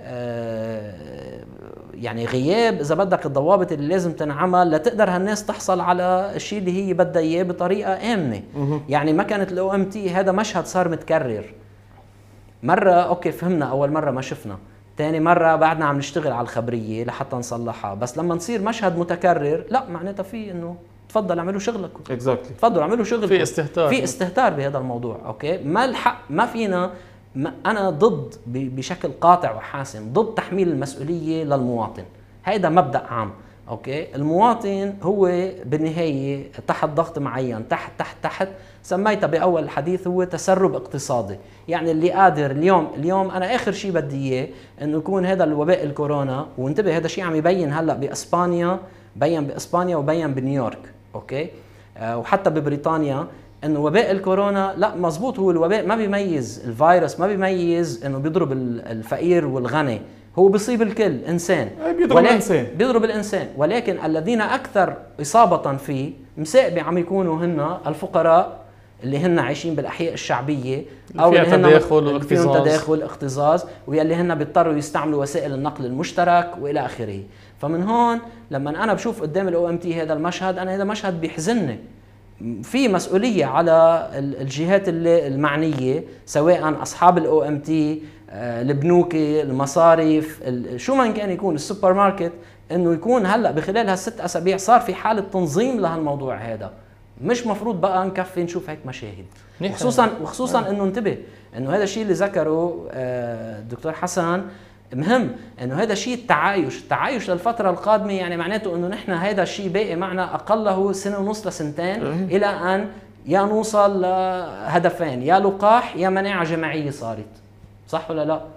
آه يعني غياب اذا بدك الضوابط اللي لازم تنعمل لتقدر هالناس تحصل على الشيء اللي هي بدها اياه بطريقه امنه. يعني ما كانت الاو ام تي هذا مشهد صار متكرر مره، اوكي فهمنا اول مره ما شفنا، ثاني مرة بعدنا عم نشتغل على الخبرية لحتى نصلحها، بس لما نصير مشهد متكرر لا معناتها في انه تفضل اعملوا شغلكم. اكزاكتلي. تفضلوا اعملوا شغلكم. في استهتار. في استهتار بهذا الموضوع، اوكي؟ ما الحق ما فينا ما انا ضد بشكل قاطع وحاسم ضد تحميل المسؤولية للمواطن. هيدا مبدأ عام، اوكي؟ المواطن هو بالنهاية تحت ضغط معين، تحت تحت تحت سميتها باول الحديث هو تسرب اقتصادي. يعني اللي قادر اليوم اليوم انا اخر شيء بدي اياه انه يكون هذا الوباء الكورونا، وانتبه هذا الشيء عم يبين هلا باسبانيا، بين باسبانيا وبين بنيويورك، اوكي؟ آه وحتى ببريطانيا، انه وباء الكورونا لا مزبوط، هو الوباء ما بيميز، الفيروس ما بيميز انه بيضرب الفقير والغني، هو بيصيب الكل انسان، بيضرب الانسان بيضرب الانسان، ولكن الذين اكثر اصابه فيه مساءبه عم يكونوا هن الفقراء اللي هن عايشين بالاحياء الشعبيه، او اللي هن تداخل فيهم تداخل اختزاز، واللي هن بيضطروا يستعملوا وسائل النقل المشترك والى اخره. فمن هون لما انا بشوف قدام الاو ام تي هذا المشهد، انا هذا مشهد بيحزنني. في مسؤوليه على الجهات المعنيه، سواء اصحاب الاو ام تي، البنوك، المصارف، شو ما كان يكون، السوبر ماركت، انه يكون هلا بخلال هالست اسابيع صار في حاله تنظيم لهالموضوع هذا. مش مفروض بقى نكفي نشوف هيك مشاهد. منيح. وخصوصا وخصوصا انه انتبه انه هذا الشيء اللي ذكره آه، الدكتور حسن مهم، انه هذا شيء التعايش، التعايش للفتره القادمه، يعني معناته انه نحن هذا الشيء باقي معنا اقله سنه ونص لسنتين الى ان يا نوصل لهدفين، يا لقاح يا مناعه جماعيه صارت، صح ولا لا؟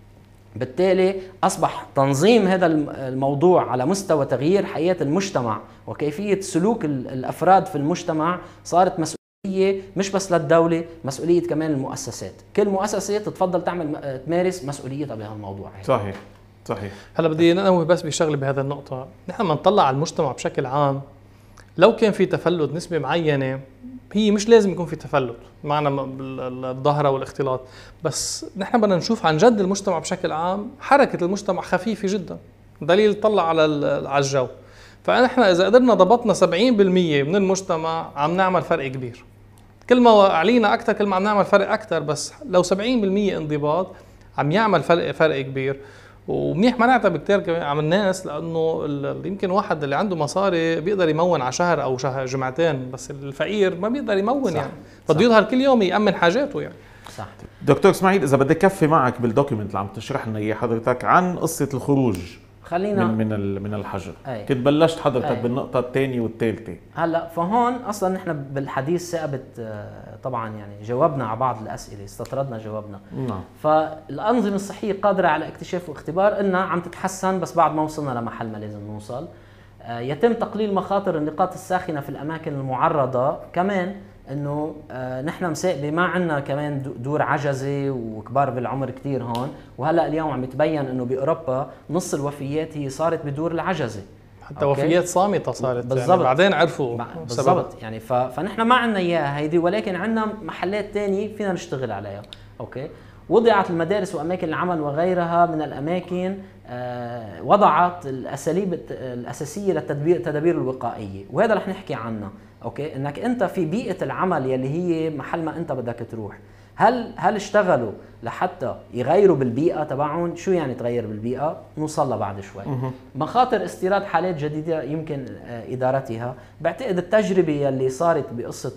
بالتالي اصبح تنظيم هذا الموضوع على مستوى تغيير حياه المجتمع وكيفيه سلوك الافراد في المجتمع صارت مسؤوليه مش بس للدوله، مسؤوليه كمان المؤسسات، كل مؤسسه تتفضل تعمل تمارس مسؤوليتها بهالموضوع. صحيح صحيح. هلا بدي ننوه بس بشغله بهذا النقطه، نحن لما نطلع على المجتمع بشكل عام لو كان في تفلت نسبه معينه، هي مش لازم يكون في تفلت معنا بالظاهره والاختلاط، بس نحن بدنا نشوف عن جد المجتمع بشكل عام حركه المجتمع خفيفه جدا، دليل طلع على على الجو. فنحن اذا قدرنا ضبطنا سبعين بالمئة من المجتمع عم نعمل فرق كبير، كل ما علينا اكثر كل ما عم نعمل فرق اكثر، بس لو سبعين بالمئة انضباط عم يعمل فرق فرق كبير. ومنيح ما نعتب كثير عن الناس، لانه يمكن واحد اللي عنده مصاري بيقدر يمون على شهر او شهر جمعتين، بس الفقير ما بيقدر يمون. صح. يعني بده يظهر كل يوم يامن حاجاته يعني. صح. دكتور اسماعيل، اذا بدي كفي معك بالدوكيمنت اللي عم تشرح لنا اياه حضرتك عن قصه الخروج خلينا من من من الحجر، أي. كنت بلشت حضرتك أي. بالنقطه الثانيه والثالثه. هلا فهون اصلا نحن بالحديث ثابت طبعا يعني جاوبنا على بعض الاسئله، استطردنا جاوبنا. نعم. فالانظمه الصحيه قادره على اكتشاف واختبار انها عم تتحسن، بس بعد ما وصلنا لمحل ما لازم نوصل. يتم تقليل مخاطر النقاط الساخنه في الاماكن المعرضه، كمان انه آه نحن مساقبه ما عندنا كمان دور عجزه وكبار بالعمر كثير هون، وهلا اليوم عم يتبين انه باوروبا نص الوفيات هي صارت بدور العجزه، حتى أوكي. وفيات صامته صارت بالضبط. يعني بعدين عرفوا بالضبط يعني. فنحن ما عندنا اياها هيدي، ولكن عندنا محلات ثانيه فينا نشتغل عليها. اوكي. وضعت المدارس واماكن العمل وغيرها من الاماكن آه وضعت الاساليب الاساسيه للتدبير التدابير الوقائيه، وهذا رح نحكي عنه. اوكي. انك انت في بيئه العمل يلي هي محل ما انت بدك تروح، هل هل اشتغلوا لحتى يغيروا بالبيئه تبعهم؟ شو يعني تغير بالبيئه؟ نوصل لها بعد شوي. مخاطر استيراد حالات جديده يمكن ادارتها، بعتقد التجربه يلي صارت بقصه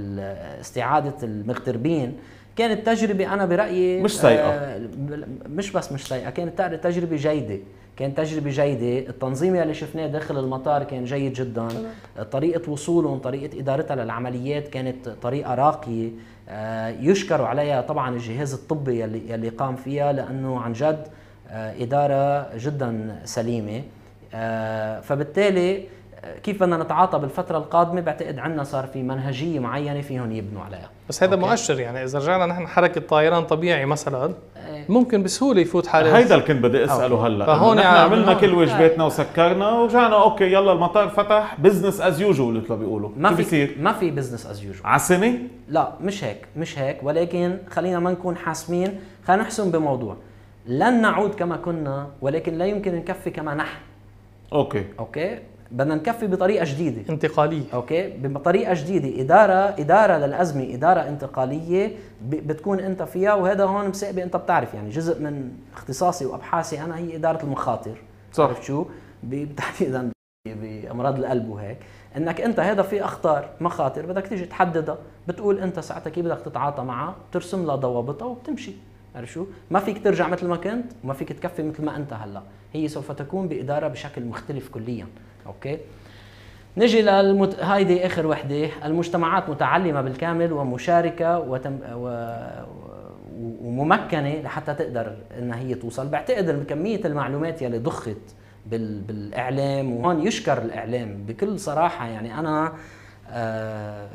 استعاده المغتربين كانت تجربه انا برايي مش سيئه. آه مش بس مش سيئه، كانت تجربه جيده، كانت تجربة جيدة. التنظيم اللي شفناه داخل المطار كان جيد جدا، طريقة وصولهم، طريقة إدارتها للعمليات كانت طريقة راقية يشكروا عليها طبعا الجهاز الطبي يلي, يلي قام فيها، لأنه عن جد إدارة جدا سليمة. فبالتالي كيف بدنا نتعاطى بالفترة القادمة؟ بعتقد عندنا صار في منهجية معينة فيهم يبنوا عليها. بس هذا مؤشر يعني، إذا رجعنا نحن حركة طيران طبيعي مثلا ممكن بسهولة يفوت حالة. هيدا اللي كنت بدي اساله هلا. فهون نحن عملنا كل واجباتنا وسكرنا ورجعنا اوكي يلا المطار فتح بزنس از يوجوال مثل ما بيقولوا. ما في بيصير؟ ما في بزنس از يوجوال على السنة؟ لا مش هيك مش هيك، ولكن خلينا ما نكون حاسمين، خلينا نحسم بموضوع. لن نعود كما كنا، ولكن لا يمكن نكفي كما نحن. اوكي اوكي. بدنا نكفي بطريقه جديده انتقاليه. اوكي. بطريقه جديده، اداره اداره للازمه، اداره انتقاليه بتكون انت فيها. وهذا هون مساقبه، انت بتعرف يعني جزء من اختصاصي وابحاثي انا هي اداره المخاطر. صح. عرفت شو؟ تحديدا بامراض القلب وهيك، انك انت هذا في اخطار مخاطر بدك تيجي تحددها، بتقول انت ساعتها كيف بدك تتعاطى معها، بترسم لها ضوابطها وبتمشي. عرفت شو؟ ما فيك ترجع مثل ما كنت وما فيك تكفي مثل ما انت هلا، هي سوف تكون باداره بشكل مختلف كليا. اوكي. نجي للمت... هايدي اخر وحده، المجتمعات متعلمه بالكامل ومشاركه وتم... و... وممكنه لحتى تقدر انها هي توصل. بعتقد كميه المعلومات يلي ضخت بال... بالاعلام، وهون يشكر الاعلام بكل صراحه يعني. انا آه...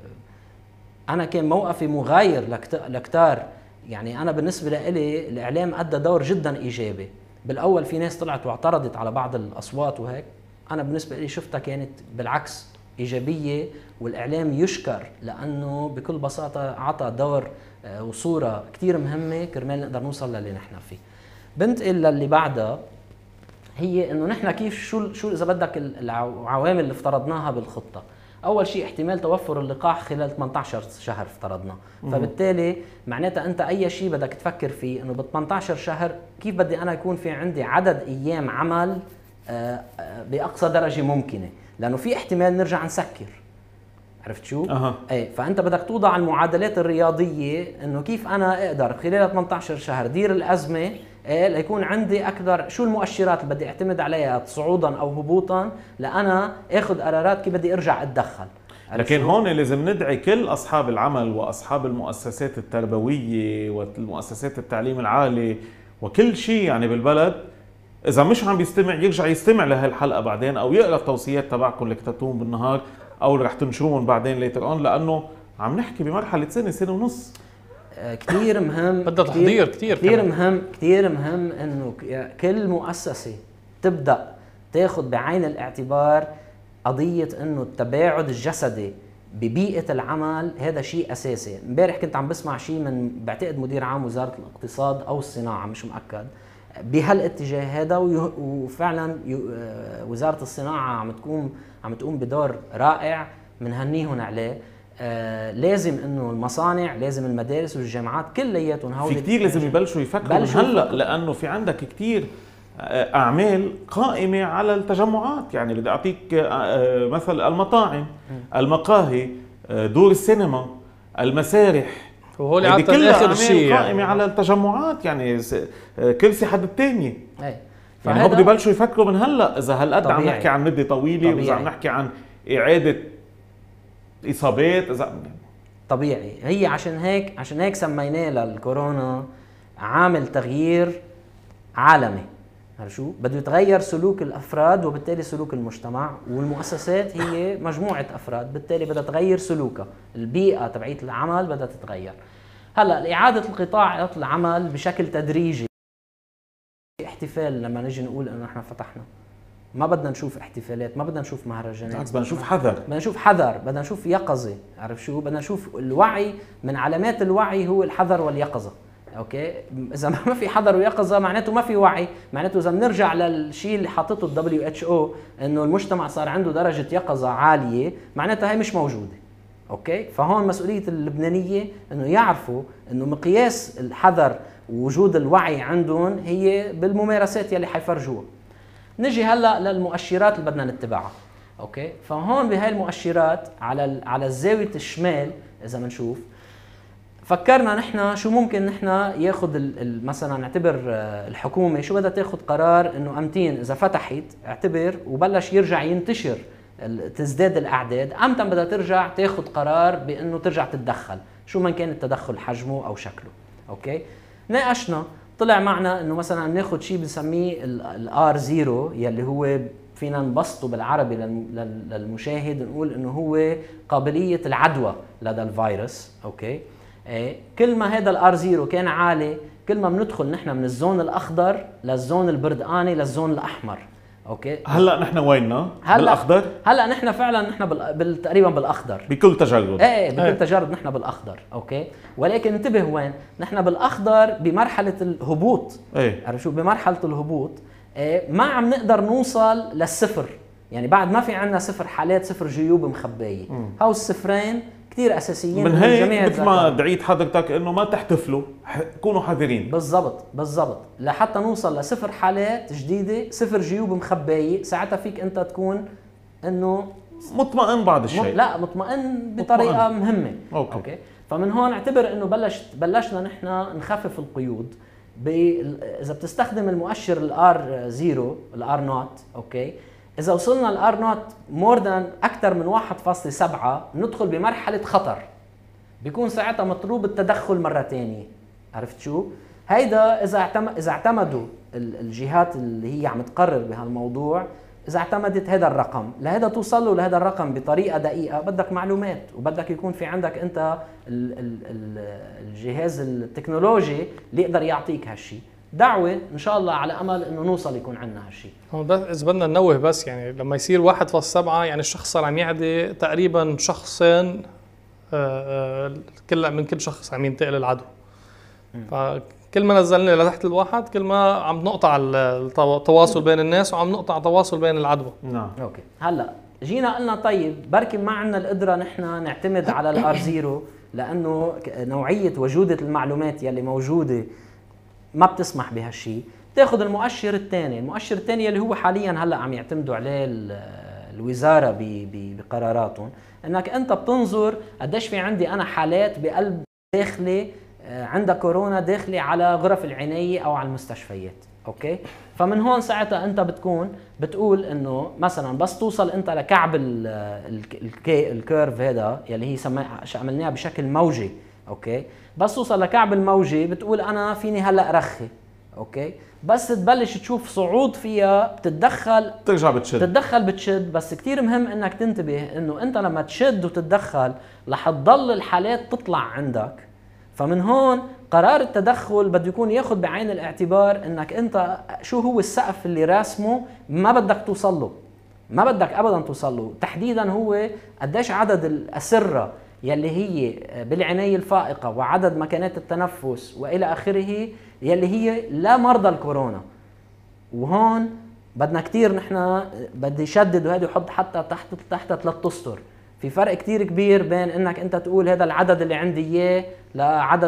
انا كان موقفي مغاير لكت... لكتار يعني. انا بالنسبه لي الاعلام ادى دور جدا ايجابي. بالاول في ناس طلعت واعترضت على بعض الاصوات وهيك، انا بالنسبه لي شفتها كانت بالعكس ايجابيه، والاعلام يشكر لانه بكل بساطه اعطى دور وصوره كثير مهمه كرمال نقدر نوصل للي نحن فيه. بنتقل للي بعدها، هي انه نحن كيف شو شو اذا بدك العوامل اللي افترضناها بالخطه. اول شيء احتمال توفر اللقاح خلال ثمانية عشر شهر افترضنا، فبالتالي معناتها انت اي شيء بدك تفكر فيه انه ب ثمانية عشر شهر كيف بدي انا يكون في عندي عدد ايام عمل باقصى درجه ممكنه، لانه في احتمال نرجع نسكر. عرفت شو؟ أها. ايه فانت بدك توضع المعادلات الرياضيه انه كيف انا اقدر خلال ثمانية عشر شهر دير الازمه ايه ليكون عندي اكثر، شو المؤشرات اللي بدي اعتمد عليها صعودا او هبوطا لانا اخذ قرارات كيف بدي ارجع اتدخل. لكن هون لازم ندعي كل اصحاب العمل واصحاب المؤسسات التربويه والمؤسسات التعليم العالي وكل شيء يعني بالبلد، اذا مش عم بيستمع يرجع يستمع لهالحلقه بعدين او يقرا التوصيات تبعكم اللي كتبتوهم بالنهار او اللي رح تنشروهم بعدين ليتر اون، لانه عم نحكي بمرحله سنه سنه ونص. كثير مهم بدها تحضير كثير كثير مهم كثير مهم انه كل مؤسسه تبدا تاخذ بعين الاعتبار قضيه انه التباعد الجسدي ببيئه العمل، هذا شيء اساسي. امبارح كنت عم بسمع شيء من بعتقد مدير عام وزاره الاقتصاد او الصناعه مش مؤكد بهالاتجاه هذا، وفعلا وزاره الصناعه عم تقوم عم تقوم بدور رائع بنهنيهم عليه. آه لازم انه المصانع، لازم المدارس والجامعات كلياتهم هول في كثير لازم يبلشوا يفكروا من هلا، لانه في عندك كثير اعمال قائمه على التجمعات. يعني بدي اعطيك مثل المطاعم، المقاهي، دور السينما، المسارح، وهول عاده اخر شيء قائمه يعني على التجمعات، يعني كرسي حد الثانيه. اي يعني هو بده يبلشوا يفكروا من هلا. اذا هالقد عم نحكي عن مده طويله، واذا عم نحكي عن اعاده اصابات، اذا طبيعي. هي عشان هيك عشان هيك سميناه للكورونا عامل تغيير عالمي. عرفت شو؟ بده يتغير سلوك الافراد وبالتالي سلوك المجتمع، والمؤسسات هي مجموعه افراد بالتالي بدها تغير سلوكها، البيئه تبعيه العمل بدها تتغير. هلا اعاده القطاع العمل بشكل تدريجي. احتفال لما نجي نقول انه نحن فتحنا، ما بدنا نشوف احتفالات، ما بدنا نشوف مهرجانات، بدنا نشوف حذر، بدنا نشوف حذر، بدنا نشوف يقظه. عرف شو؟ بدنا نشوف الوعي. من علامات الوعي هو الحذر واليقظه. اوكي، اذا ما في حذر ويقظه معناته ما في وعي، معناته اذا بنرجع للشيء اللي حاطته الدبليو اتش او انه المجتمع صار عنده درجه يقظه عاليه، معناتها هي مش موجوده. اوكي، فهون مسؤوليه اللبنانيه انه يعرفوا انه مقياس الحذر ووجود الوعي عندهم هي بالممارسات يلي حيفرجوها. نجي هلا للمؤشرات اللي بدنا نتبعها. اوكي، فهون بهاي المؤشرات على على الزاويه الشمال اذا بنشوف، فكرنا نحن شو ممكن نحن ياخذ مثلا نعتبر الحكومه شو بدها تاخذ قرار انه امتين اذا فتحت اعتبر وبلش يرجع ينتشر تزداد الاعداد، امتى بدها ترجع تاخذ قرار بانه ترجع تتدخل، شو ما كان التدخل حجمه او شكله. اوكي، ناقشنا طلع معنا انه مثلا ناخذ شيء بنسميه الار زيرو يلي هو فينا نبسطه بالعربي للمشاهد، نقول انه هو قابليه العدوى لدى الفيروس. اوكي، إيه، كل ما هذا الار زيرو كان عالي كل ما بندخل نحن من الزون الاخضر للزون البردقاني للزون الاحمر. اوكي، هلا نحن ويننا؟ هلا بالاخضر؟ هلا نحن فعلا نحن بال... تقريبا بالاخضر بكل تجرد. ايه بكل ايه. تجرد نحن بالاخضر. اوكي، ولكن انتبه وين نحن بالاخضر بمرحله الهبوط. ايه، عرفت شو؟ بمرحله الهبوط إيه، ما عم نقدر نوصل للصفر، يعني بعد ما في عندنا صفر حالات، صفر جيوب مخبيه. هاو الصفرين كثير اساسيين من هيك مثل ما دعيت حضرتك انه ما تحتفلوا، كونوا حذرين. بالضبط بالضبط، لحتى نوصل لصفر حالات جديده، صفر جيوب مخبيه، ساعتها فيك انت تكون انه مطمئن بعض الشيء. لا مطمئن بطريقه مطمئن. مهمه. أوكي. اوكي، فمن هون اعتبر انه بلشت بلشنا نحن نخفف القيود. اذا بتستخدم المؤشر الار زيرو الار نوت، اوكي، إذا وصلنا الار نوت مور ذان أكثر من واحد فاصلة سبعة ندخل بمرحلة خطر، بيكون ساعتها مطلوب التدخل مرة ثانية. عرفت شو؟ هيدا إذا اعتمد إذا اعتمدوا الجهات اللي هي عم تقرر بهالموضوع، إذا اعتمدت هذا الرقم، لهذا توصل له لهذا الرقم بطريقة دقيقة بدك معلومات، وبدك يكون في عندك أنت ال ال ال الجهاز التكنولوجي اللي يقدر يعطيك هالشيء. دعوة إن شاء الله على أمل إنه نوصل يكون عندنا هالشيء. هون بس إذا بدنا ننوه بس، يعني لما يصير واحد فاصلة سبعة يعني الشخص صار عم يعدي تقريبا شخصين كل من كل شخص عم ينتقل العدوى. فكل ما نزلنا لتحت الواحد كل ما عم نقطع التواصل بين الناس وعم نقطع التواصل بين العدوى. نعم. أوكي، هلا جينا قلنا طيب بركي ما عندنا القدرة نحن نعتمد على الار زيرو لأنه نوعية وجودة المعلومات يلي موجودة ما بتسمح بهالشيء. تاخذ المؤشر الثاني، المؤشر الثاني اللي هو حاليا هلا عم يعتمدوا عليه الوزاره ب- ب- بقراراتهم، انك انت بتنظر قديش في عندي انا حالات بقلب داخلي آه، عندها كورونا داخلي على غرف العنايه او على المستشفيات. اوكي، فمن هون ساعتها انت بتكون بتقول انه مثلا بس توصل انت لكعب ال- ال- الكي- الكيرف هذا يلي هي سمي عملناها بشكل موجي. اوكي، بس توصل لكعب الموجي بتقول انا فيني هلا رخي. اوكي، بس تبلش تشوف صعود فيها بتتدخل، ترجع بتشد تتدخل بتشد. بس كتير مهم انك تنتبه انه انت لما تشد وتتدخل رح تضل الحالات تطلع عندك. فمن هون قرار التدخل بده يكون ياخذ بعين الاعتبار انك انت شو هو السقف اللي راسمه ما بدك توصل له، ما بدك ابدا توصل له. تحديدا هو قديش عدد الاسره يلي هي بالعنايه الفائقه وعدد مكانات التنفس والى اخره يلي هي لا مرضى الكورونا. وهون بدنا كتير نحن بدي يشدد وهذا يحط حتى تحت تحت ثلاث اسطر. في فرق كتير كبير بين انك انت تقول هذا العدد اللي عندي اياه لعدد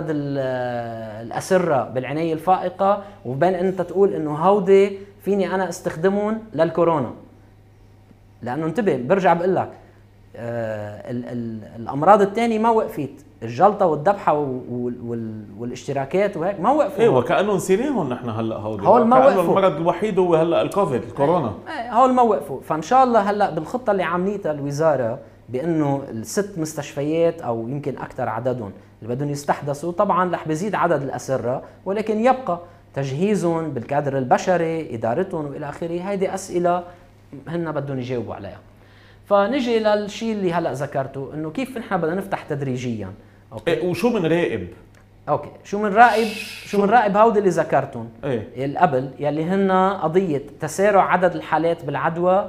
الاسره بالعنايه الفائقه، وبين انت تقول انه هودي فيني انا استخدمهم للكورونا. لانه انتبه برجع بقول لك آه ال ال الامراض الثانيه ما وقفت، الجلطه والذبحه وال وال والاشتراكات وهيك ما وقفوا. ايوه كانه نسيناهم نحن هلا هودي، هول ما كأنه وقفوا. المرض الوحيد هو هلا الكوفيد الكورونا. ايه هول ما وقفوا. فان شاء الله هلا بالخطه اللي عامليتها الوزاره بانه الست مستشفيات او يمكن اكثر عددهم اللي بدهم يستحدثوا، طبعا رح بيزيد عدد الاسره ولكن يبقى تجهيزهم بالكادر البشري، ادارتهم والى اخره. هيدي اسئله هن بدهم يجاوبوا عليها. فنجي للشيء اللي هلا ذكرته انه كيف نحن بدنا نفتح تدريجيا. اوكي، إيه وشو بنراقب؟ اوكي، شو بنراقب؟ شو بنراقب هودي اللي ذكرتهم ايه اللي قبل يلي هن قضيه تسارع عدد الحالات بالعدوى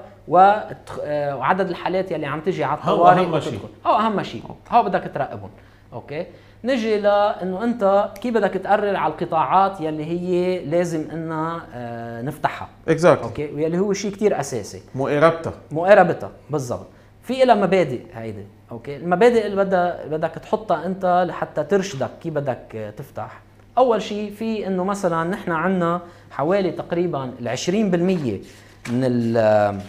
وعدد الحالات يلي عم تجي على الطوارئ. أهم شيء. هو اهم شيء، هو بدك تراقبهم. اوكي، نجي لانه انت كيف بدك تقرر على القطاعات يلي هي لازم انها آه نفتحها. اكزاكتلي. اوكي، ويلي هو شيء كتير اساسي، مقاربتها مقاربتها بالضبط. في لها مبادئ هيدي. اوكي، المبادئ اللي بدها بدك تحطها انت لحتى ترشدك كيف بدك تفتح. اول شيء في انه مثلا نحن عندنا حوالي تقريبا ال عشرين بالمية من ال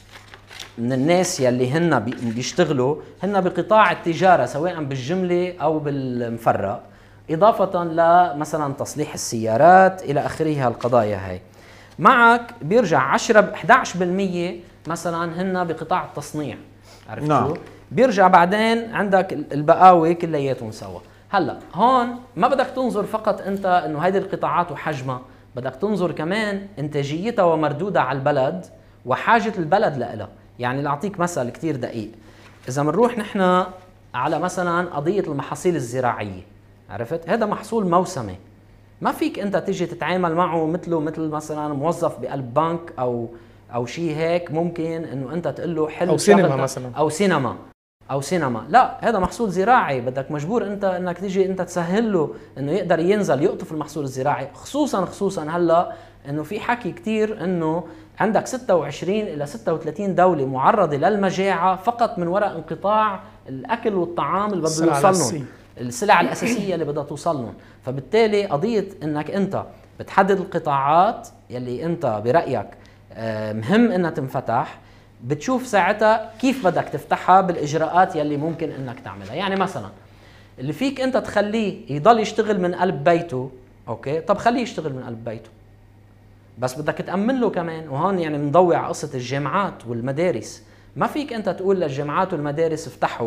من الناس يلي هن بيشتغلوا هن بقطاع التجاره سواء بالجمله او بالمفرق، اضافه لمثلا تصليح السيارات الى اخره. هالقضايا هاي معك بيرجع عشرة احد عشر بالمية مثلا هن بقطاع التصنيع. عرفت نعم. شو؟ بيرجع بعدين عندك البقاوي كلياتهم سوا. هلا هون ما بدك تنظر فقط انت انه هيدي القطاعات وحجمها، بدك تنظر كمان انتاجيتها ومردودها على البلد وحاجه البلد لها. يعني لاعطيك مثل كتير دقيق، اذا بنروح نحن على مثلا قضيه المحاصيل الزراعيه، عرفت؟ هذا محصول موسمي، ما فيك انت تيجي تتعامل معه مثله مثل مثلا موظف بقلب بنك او او شيء هيك ممكن انه انت تقول له حل أو سينما شغلتك مثلاً. او سينما او سينما. لا، هذا محصول زراعي، بدك مجبور انت انك تيجي انت تسهل له انه يقدر ينزل يقطف المحصول الزراعي. خصوصا خصوصا هلا انه في حكي كتير انه عندك ستة وعشرين الى ستة وثلاثين دوله معرضه للمجاعه فقط من وراء انقطاع الاكل والطعام اللي بده يوصلهم، السلع الاساسيه اللي بدها توصلهم. فبالتالي قضيه انك انت بتحدد القطاعات يلي انت برايك مهم انها تنفتح، بتشوف ساعتها كيف بدك تفتحها بالاجراءات يلي ممكن انك تعملها. يعني مثلا اللي فيك انت تخليه يضل يشتغل من قلب بيته، اوكي، طب خليه يشتغل من قلب بيته، بس بدك تأمن له كمان. وهون يعني بنضوي على قصة الجامعات والمدارس. ما فيك انت تقول للجامعات والمدارس افتحوا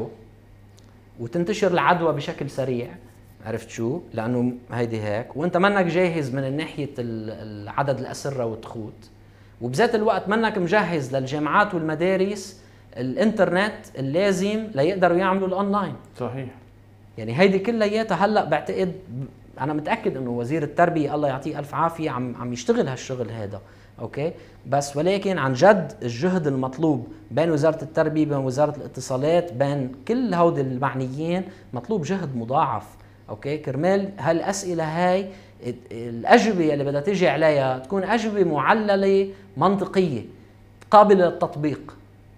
وتنتشر العدوى بشكل سريع، عرفت شو؟ لانه هيدي هيك وانت منك جاهز من ناحية عدد الأسرة والتخوت، وبذات الوقت منك مجهز للجامعات والمدارس الانترنت اللازم ليقدروا يعملوا الاونلاين. صحيح. يعني هيدي كلياتها هلا بعتقد انا متاكد انه وزير التربيه الله يعطيه الف عافيه عم عم يشتغل هالشغل هذا. اوكي، بس ولكن عن جد الجهد المطلوب بين وزاره التربيه بين وزاره الاتصالات بين كل هودي المعنيين مطلوب جهد مضاعف. اوكي، كرمال هالاسئله هاي الاجوبه اللي بدها تيجي عليها تكون اجوبه معلله منطقيه قابله للتطبيق.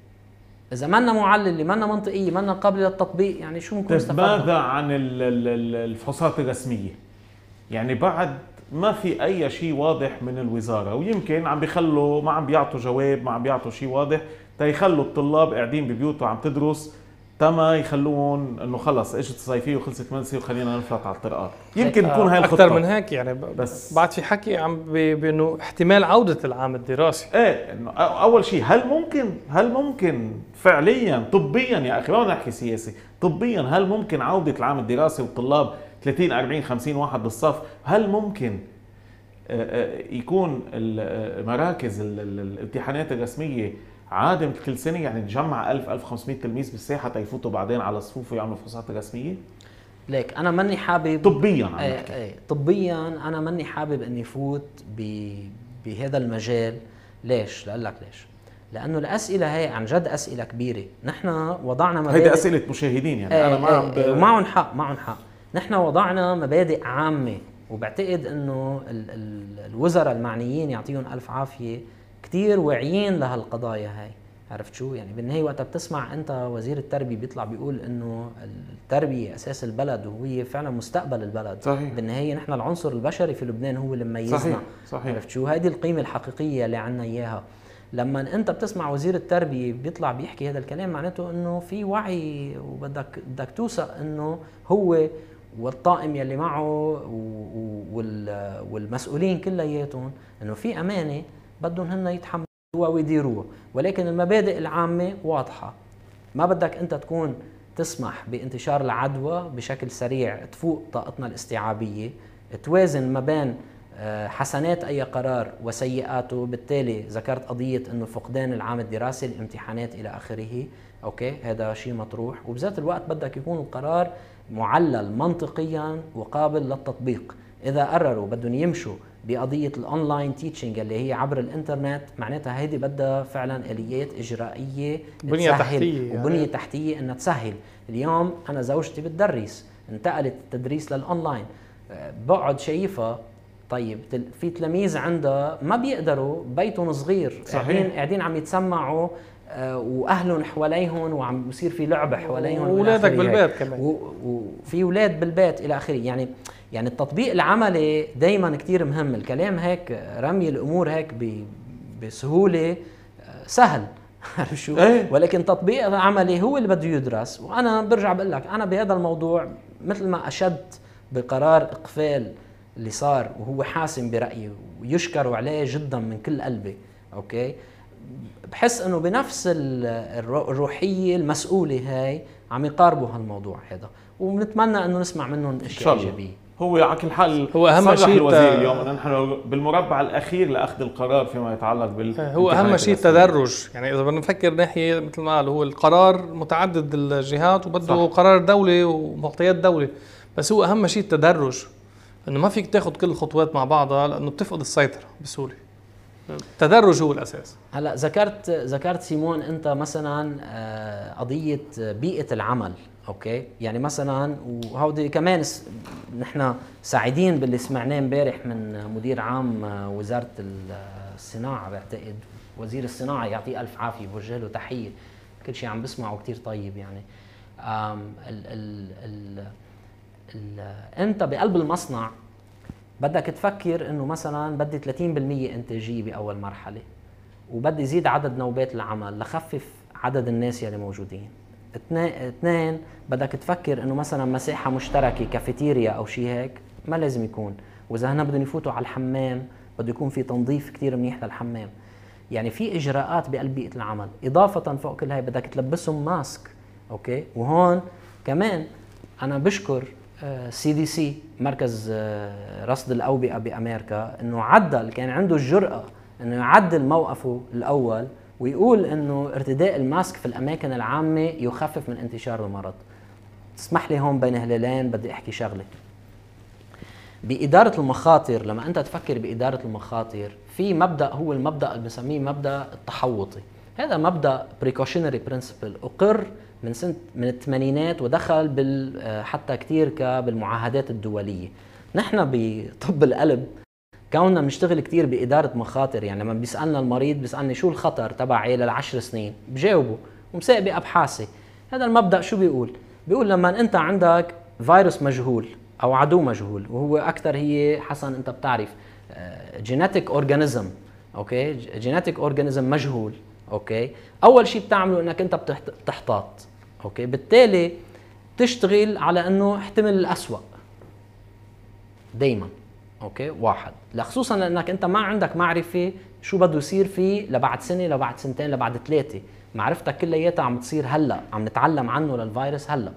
اذا منا معلله منا منطقيه منا قابله للتطبيق يعني شو ممكن استفدنا؟ ماذا عن الفحوصات الرسميه؟ يعني بعد ما في اي شيء واضح من الوزاره، ويمكن عم بيخلوا ما عم بيعطوا جواب، ما عم بيعطوا شيء واضح تيخلوا الطلاب قاعدين ببيوتهم عم تدرس، تما يخلوهم انه خلص اجت الصيفيه وخلصت منسي وخلينا نفلت على الطرقات. يمكن تكون هاي الخطه اكثر من هيك يعني. بس بعد في حكي عم بانه احتمال عوده العام الدراسي. ايه انه اول شيء هل ممكن هل ممكن فعليا طبيا يا اخي، ما بدنا نحكي سياسي، طبيا هل ممكن عوده العام الدراسي والطلاب ثلاثين أربعين خمسين واحد بالصف؟ هل ممكن يكون مراكز الامتحانات الرسميه عادم كل سنه، يعني نجمع ألف ألف وخمسمئة تلميذ بالساحه تيفوتوا بعدين على الصفوف ويعملوا فحوصات رسميه؟ ليك انا ماني حابب طبيا عم ايه ايه طبيا انا ماني حابب اني فوت بهذا المجال. ليش؟ لاقول لك ليش. لانه الاسئله هي عن جد اسئله كبيره. نحن وضعنا مبادئ، هيدي اسئله مشاهدين يعني. ايه انا ما عم ايه ومعهم حق معهم حق. نحن وضعنا مبادئ عامه، وبعتقد انه ال ال الوزراء المعنيين يعطيهم الف عافيه كثير واعيين لهالقضايا هاي. عرفت شو يعني؟ بالنهايه وقتها بتسمع انت وزير التربيه بيطلع بيقول انه التربيه اساس البلد، وهي فعلا مستقبل البلد. صحيح. بالنهايه نحن العنصر البشري في لبنان هو اللي مميزنا. صحيح. صحيح. عرفت شو؟ هذه القيمه الحقيقيه اللي عندنا اياها. لما انت بتسمع وزير التربيه بيطلع بيحكي هذا الكلام، معناته انه في وعي، وبدك بدك توثق انه هو والطاقم يلي معه والمسؤولين كلياتهم انه في امانه بدهم هن يتحملوها ويديروها. ولكن المبادئ العامه واضحه. ما بدك انت تكون تسمح بانتشار العدوى بشكل سريع تفوق طاقتنا الاستيعابيه، توازن ما بين حسنات اي قرار وسيئاته. بالتالي ذكرت قضيه انه فقدان العام الدراسي، الامتحانات الى اخره. اوكي، هذا شيء مطروح، وبذات الوقت بدك يكون القرار معلل منطقيا وقابل للتطبيق. اذا قرروا بدهم يمشوا بقضيه الاونلاين تيتشنج اللي هي عبر الانترنت، معناتها هيدي بدها فعلا اليات اجرائيه، بنيه تحتيه وبنيه يعني. تحتيه انها تسهل. اليوم انا زوجتي بتدرس، انتقلت التدريس للاونلاين، بقعد شايفها. طيب في تلاميذ عندها ما بيقدروا، بيتهم صغير، قاعدين قاعدين عم يتسمعوا واهلهم حواليهم وعم بيصير في لعبه حواليهم، واولادك بالبيت كمان، وفي اولاد بالبيت الى اخره. يعني يعني التطبيق العملي دائما كثير مهم. الكلام هيك رمي الامور هيك بسهوله سهل عارف شو؟ ايه؟ ولكن تطبيق العملي هو اللي بده يدرس. وانا برجع بقول لك انا بهذا الموضوع مثل ما اشدت بقرار اقفال اللي صار وهو حاسم برايي ويشكر عليه جدا من كل قلبي، اوكي، بحس انه بنفس الروحيه المسؤوله هاي عم يقاربوا هالموضوع هذا، وبنتمنى انه نسمع منهم اشياء ايجابيه. هو على كل حال هو اهم شيء الوزير اليوم انه نحن بالمربع الاخير لاخذ القرار فيما يتعلق بال هو اهم شيء التدرج. يعني اذا بدنا نفكر ناحيه مثل ما قال، هو القرار متعدد الجهات وبده صح. قرار دولي ومعطيات دولة، بس هو اهم شيء التدرج، انه ما فيك تاخذ كل الخطوات مع بعضها لانه بتفقد السيطره بسهوله. التدرج هو الاساس. هلا ذكرت ذكرت سيمون انت مثلا قضيه بيئه العمل، اوكي، يعني مثلا وهودي كمان نحن سعيدين باللي سمعناه امبارح من مدير عام وزاره الصناعه، بعتقد وزير الصناعه يعطيه الف عافيه، بوجه له تحيه، كل شيء عم بسمعه كثير طيب. يعني ال ال ال ال انت بقلب المصنع بدك تفكر انه مثلا بدي ثلاثين بالمئة انتاجيه باول مرحله، وبدي زيد عدد نوبات العمل لخفف عدد الناس يلي موجودين. اثنين، بدك تفكر انه مثلا مساحه مشتركه كافيتيريا او شيء هيك ما لازم يكون، واذا هن بدهم يفوتوا على الحمام بده يكون في تنظيف كثير منيح للحمام. يعني في اجراءات بقلب بيئه العمل. اضافه فوق كل هاي بدك تلبسهم ماسك، اوكي. وهون كمان انا بشكر سي دي سي، مركز رصد الاوبئه بامريكا، انه عدل، كان عنده الجرأه انه يعدل موقفه الاول ويقول انه ارتداء الماسك في الاماكن العامه يخفف من انتشار المرض. تسمح لي هون بين هلالين بدي احكي شغله باداره المخاطر. لما انت تفكر باداره المخاطر في مبدا، هو المبدا اللي بنسميه مبدا التحوطي. هذا مبدا بريكوشنري برنسبل اقر من سنه من الثمانينات ودخل بال حتى كثير بالمعاهدات الدوليه. نحن بطب القلب كوننا بنشتغل كثير باداره مخاطر. يعني لما بيسالنا المريض بيسالني شو الخطر تبعي للعشر سنين، بجاوبه ومساق بابحاثي. هذا المبدا شو بيقول؟ بيقول لما انت عندك فيروس مجهول او عدو مجهول، وهو اكثر هي حسن انت بتعرف جينيتيك اورجانيزم، اوكي، جينيتيك اورجانيزم مجهول، اوكي. اول شيء بتعمله انك انت بتحت- بتحتاط، اوكي. بالتالي تشتغل على انه احتمل الأسوأ دايما، اوكي. واحد، لخصوصا لانك انت ما عندك معرفه شو بده يصير فيه لبعد سنه، لبعد سنتين، لبعد ثلاثه. معرفتك كلياتها عم تصير هلا، عم نتعلم عنه للفيروس هلا.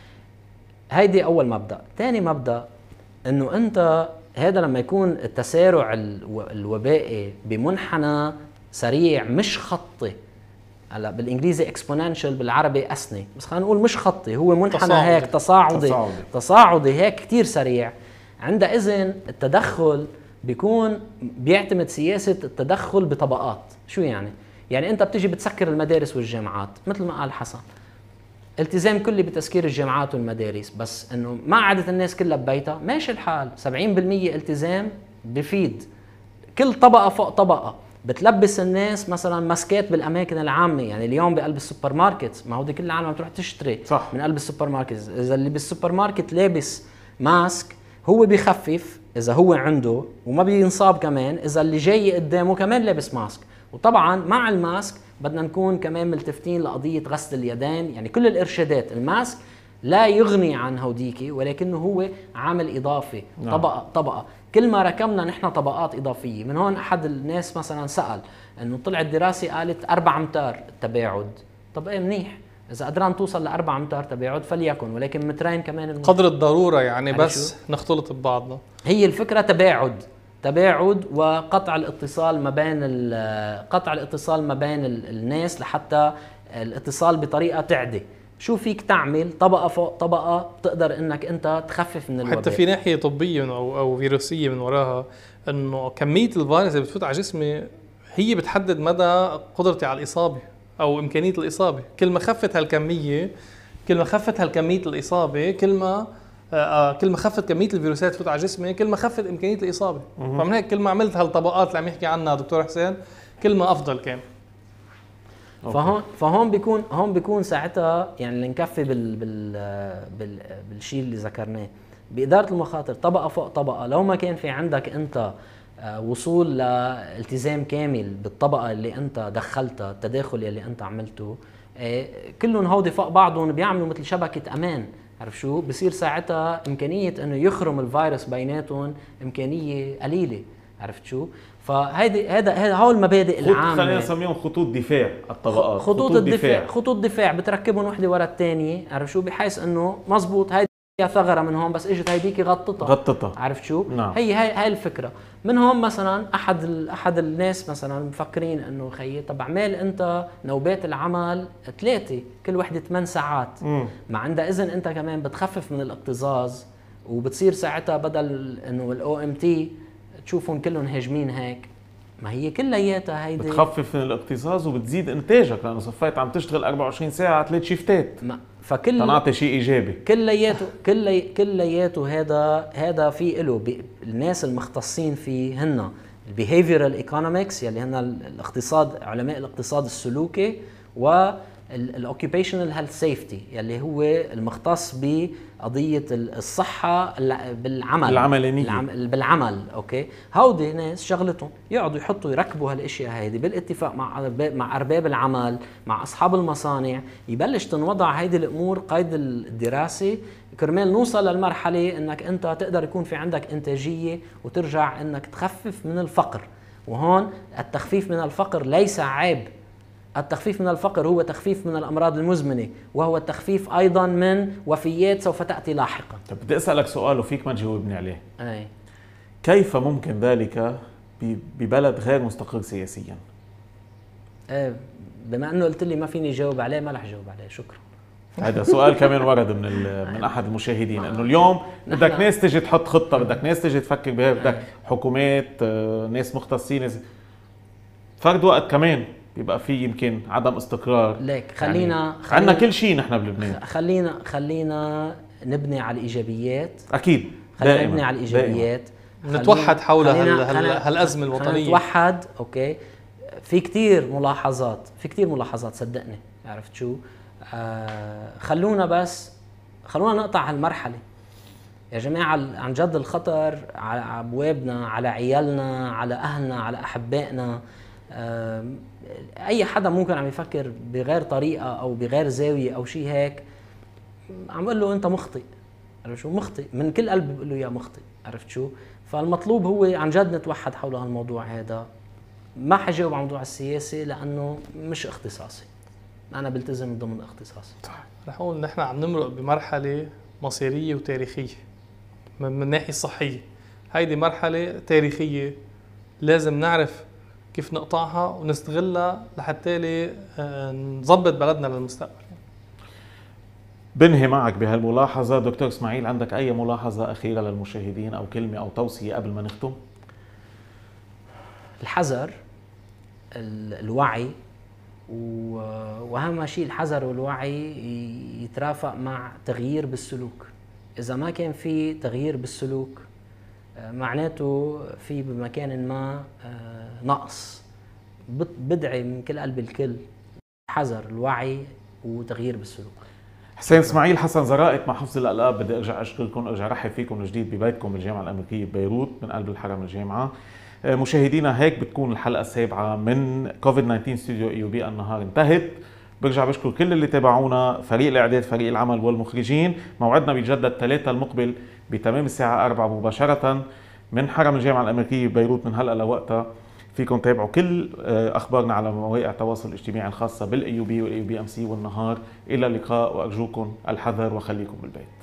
هيدي اول مبدا. ثاني مبدا انه انت هذا لما يكون التسارع الو- الوبائي بمنحنى سريع مش خطي، هلا بالانجليزي اكسبوننشال، بالعربي اسني، بس خلينا نقول مش خطي، هو منحنى تصاعدي. هيك تصاعدي تصاعدي. تصاعدي هيك كتير سريع. عندئذ التدخل بيكون بيعتمد سياسة التدخل بطبقات. شو يعني؟ يعني انت بتيجي بتسكر المدارس والجامعات مثل ما قال حسن، التزام كلي بتسكير الجامعات والمدارس، بس انه ما قعدت الناس كلها ببيتها، ماشي الحال. سبعين بالمية التزام بفيد. كل طبقة فوق طبقة بتلبس الناس مثلا ماسكات بالاماكن العامه، يعني اليوم بقلب السوبر ماركت ما هو دي كل العالم عم تروح تشتري صح. من قلب السوبر ماركت. اذا اللي بالسوبر ماركت لابس ماسك هو بيخفف اذا هو عنده وما بينصاب، كمان اذا اللي جاي قدامه كمان لابس ماسك. وطبعا مع الماسك بدنا نكون كمان ملتفتين لقضيه غسل اليدين، يعني كل الارشادات. الماسك لا يغني عن هوديكي، ولكنه هو عامل اضافي. نعم. طبقه طبقه، كل ما ركبنا نحن طبقات اضافيه. من هون احد الناس مثلا سال انه طلعت دراسه قالت أربع امتار التباعد. طب ايه منيح، اذا قدران توصل لأربع امتار تباعد فليكن، ولكن مترين كمان منيح. قدر الضروره يعني، عارف بس نختلط ببعضنا. هي الفكره تباعد تباعد وقطع الاتصال ما بين ال- قطع الاتصال ما بين ال- الناس لحتى الاتصال بطريقه تعدي. شو فيك تعمل طبقه فوق طبقه بتقدر انك انت تخفف من الوباء. حتى في ناحيه طبيه من او او فيروسيه من وراها، انه كميه الفيروس اللي بتفوت على جسمي هي بتحدد مدى قدرتي على الاصابه او امكانيه الاصابه. كل ما خفت هالكميه، كل ما خفت هالكميه الاصابه، كل ما آه آه، كل ما خفت كميه الفيروسات تفوت على جسمي، كل ما خفت امكانيه الاصابه. فمن هيك كل ما عملت هالطبقات اللي عم يحكي عنها دكتور حسين، كل ما افضل كان. فهون فهون بيكون هون بيكون ساعتها يعني اللي نكفي بال بال بال بالشيء اللي ذكرناه بإدارة المخاطر طبقة فوق طبقة. لو ما كان في عندك أنت آه، وصول لالتزام كامل بالطبقة اللي أنت دخلتها، التداخل اللي أنت عملته، آه، كلهم هودي فوق بعضهم بيعملوا مثل شبكة أمان. عرف شو؟ بصير ساعتها إمكانية أنه يخرم الفيروس بيناتهم إمكانية قليلة. عرفت شو؟ فهيدي هذا هذا هول المبادئ العامة. خلينا نسميهم خطوط دفاع الطبقات. خطوط الدفاع خطوط دفاع بتركبهم وحده ورا الثانيه. عرف شو؟ بحيث انه مزبوط هيدي ثغره من هون، بس اجت هيديك غطتها غطتها. عرفت شو؟ نعم. هي هاي هاي الفكره. من هون مثلا احد ال احد الناس مثلا مفكرين انه خيي طب اعمل انت نوبات العمل ثلاثه كل وحده ثمان ساعات. مم. مع عندها اذن انت كمان بتخفف من الاكتظاظ، وبتصير ساعتها بدل انه الاو ام تي تشوفهم كلهم هاجمين هيك. ما هي كلياتها هيدي بتخفف من الاكتظاظ وبتزيد انتاجك، لانه صفيت عم تشتغل أربعة وعشرين ساعه ثلاث شيفتات. ما فكل تنعطي شيء ايجابي. كلياته كلي كلياته هذا هذا في له الناس المختصين فيه هن البيهيفيرال ايكونومكس يلي هن الاقتصاد، علماء الاقتصاد السلوكي، والاوكيبيشنال هيلث سيفتي يلي هو المختص بقضيه الصحه بالعمل العملانية. العم بالعمل. اوكي، هودي ناس شغلتهم يقعدوا يحطوا يركبوا هالاشياء هيدي بالاتفاق مع مع ارباب العمل، مع اصحاب المصانع، يبلش تنوضع هيدي الامور قيد الدراسه كرمال نوصل للمرحله انك انت تقدر يكون في عندك انتاجيه وترجع انك تخفف من الفقر. وهون التخفيف من الفقر ليس عيب. التخفيف من الفقر هو تخفيف من الأمراض المزمنة، وهو التخفيف أيضا من وفيات سوف تأتي لاحقا. طب بدي أسألك سؤال وفيك ما تجاوبني عليه. أي. كيف ممكن ذلك ببلد غير مستقر سياسيا؟ ايه، بما انه قلت لي ما فيني جاوب عليه ما رح جاوب عليه. شكرا. هذا سؤال كمان ورد من من احد المشاهدين، انه اليوم بدك ناس تجي تحط خطه، بدك ناس تجي تفكر بها، بدك حكومات، ناس مختصين، فرد وقت كمان بيبقى في يمكن عدم استقرار. ليك خلينا, يعني خلينا عندنا كل شيء نحن بلبنان. خلينا خلينا نبني على الايجابيات. اكيد خلينا دائما. نبني على الايجابيات، نتوحد حول خلينا هال خلينا هالازمه الوطنيه. نتوحد. اوكي، في كتير ملاحظات في كتير ملاحظات صدقني. عرفت شو؟ آه خلونا بس خلونا نقطع هالمرحله يا جماعه. عن جد الخطر على ابوابنا، على عيالنا، على اهلنا، على احبائنا. آم، اي حدا ممكن عم يفكر بغير طريقه او بغير زاويه او شيء هيك، عم بقول له انت مخطئ. عرفت شو؟ مخطئ من كل قلب بقول له يا مخطئ. عرفت شو؟ فالمطلوب هو عن جد نتوحد حول هالموضوع هذا. ما حجاوب على الموضوع السياسي لانه مش اختصاصي، انا بلتزم ضمن اختصاصي. رح اقول نحن عم نمرق بمرحله مصيريه وتاريخيه من من الناحيه الصحيه. هيدي مرحله تاريخيه لازم نعرف كيف نقطعها ونستغلها لحتى آه، نظبط بلدنا للمستقبل. بنهي معك بهالملاحظة. دكتور اسماعيل، عندك أي ملاحظة أخيرة للمشاهدين أو كلمة أو توصية قبل ما نختم؟ الحذر، ال- الوعي، و- واهم شيء الحذر والوعي يترافق مع تغيير بالسلوك. اذا ما كان في تغيير بالسلوك آه، معناته في بمكان ما آه، نقص. بت- بدعي من كل قلب الكل الحذر، الوعي، وتغيير بالسلوك. حسين اسماعيل، حسن زرائت مع حفظ الألقاب، بدي أرجع أشكركم، أرجع أرحب فيكم من جديد ببيتكم بالجامعة الأمريكية ببيروت من قلب الحرم الجامعة. مشاهدينا، هيك بتكون الحلقة السابعة من كوفيد تسعة عشر استوديو اي يو بي النهار انتهت. برجع بشكر كل اللي تابعونا، فريق الإعداد، فريق العمل، والمخرجين. موعدنا بيتجدد ثلاثة المقبل بتمام الساعة أربعة مباشرة من حرم الجامعة الأمريكية ببيروت. من هلأ لوقتها فيكم تابعوا كل أخبارنا على مواقع التواصل الاجتماعي الخاصة بالاي يو بي والاي يو بي ام سي والنهار. إلى اللقاء، وأرجوكم الحذر وخليكم بالبيت.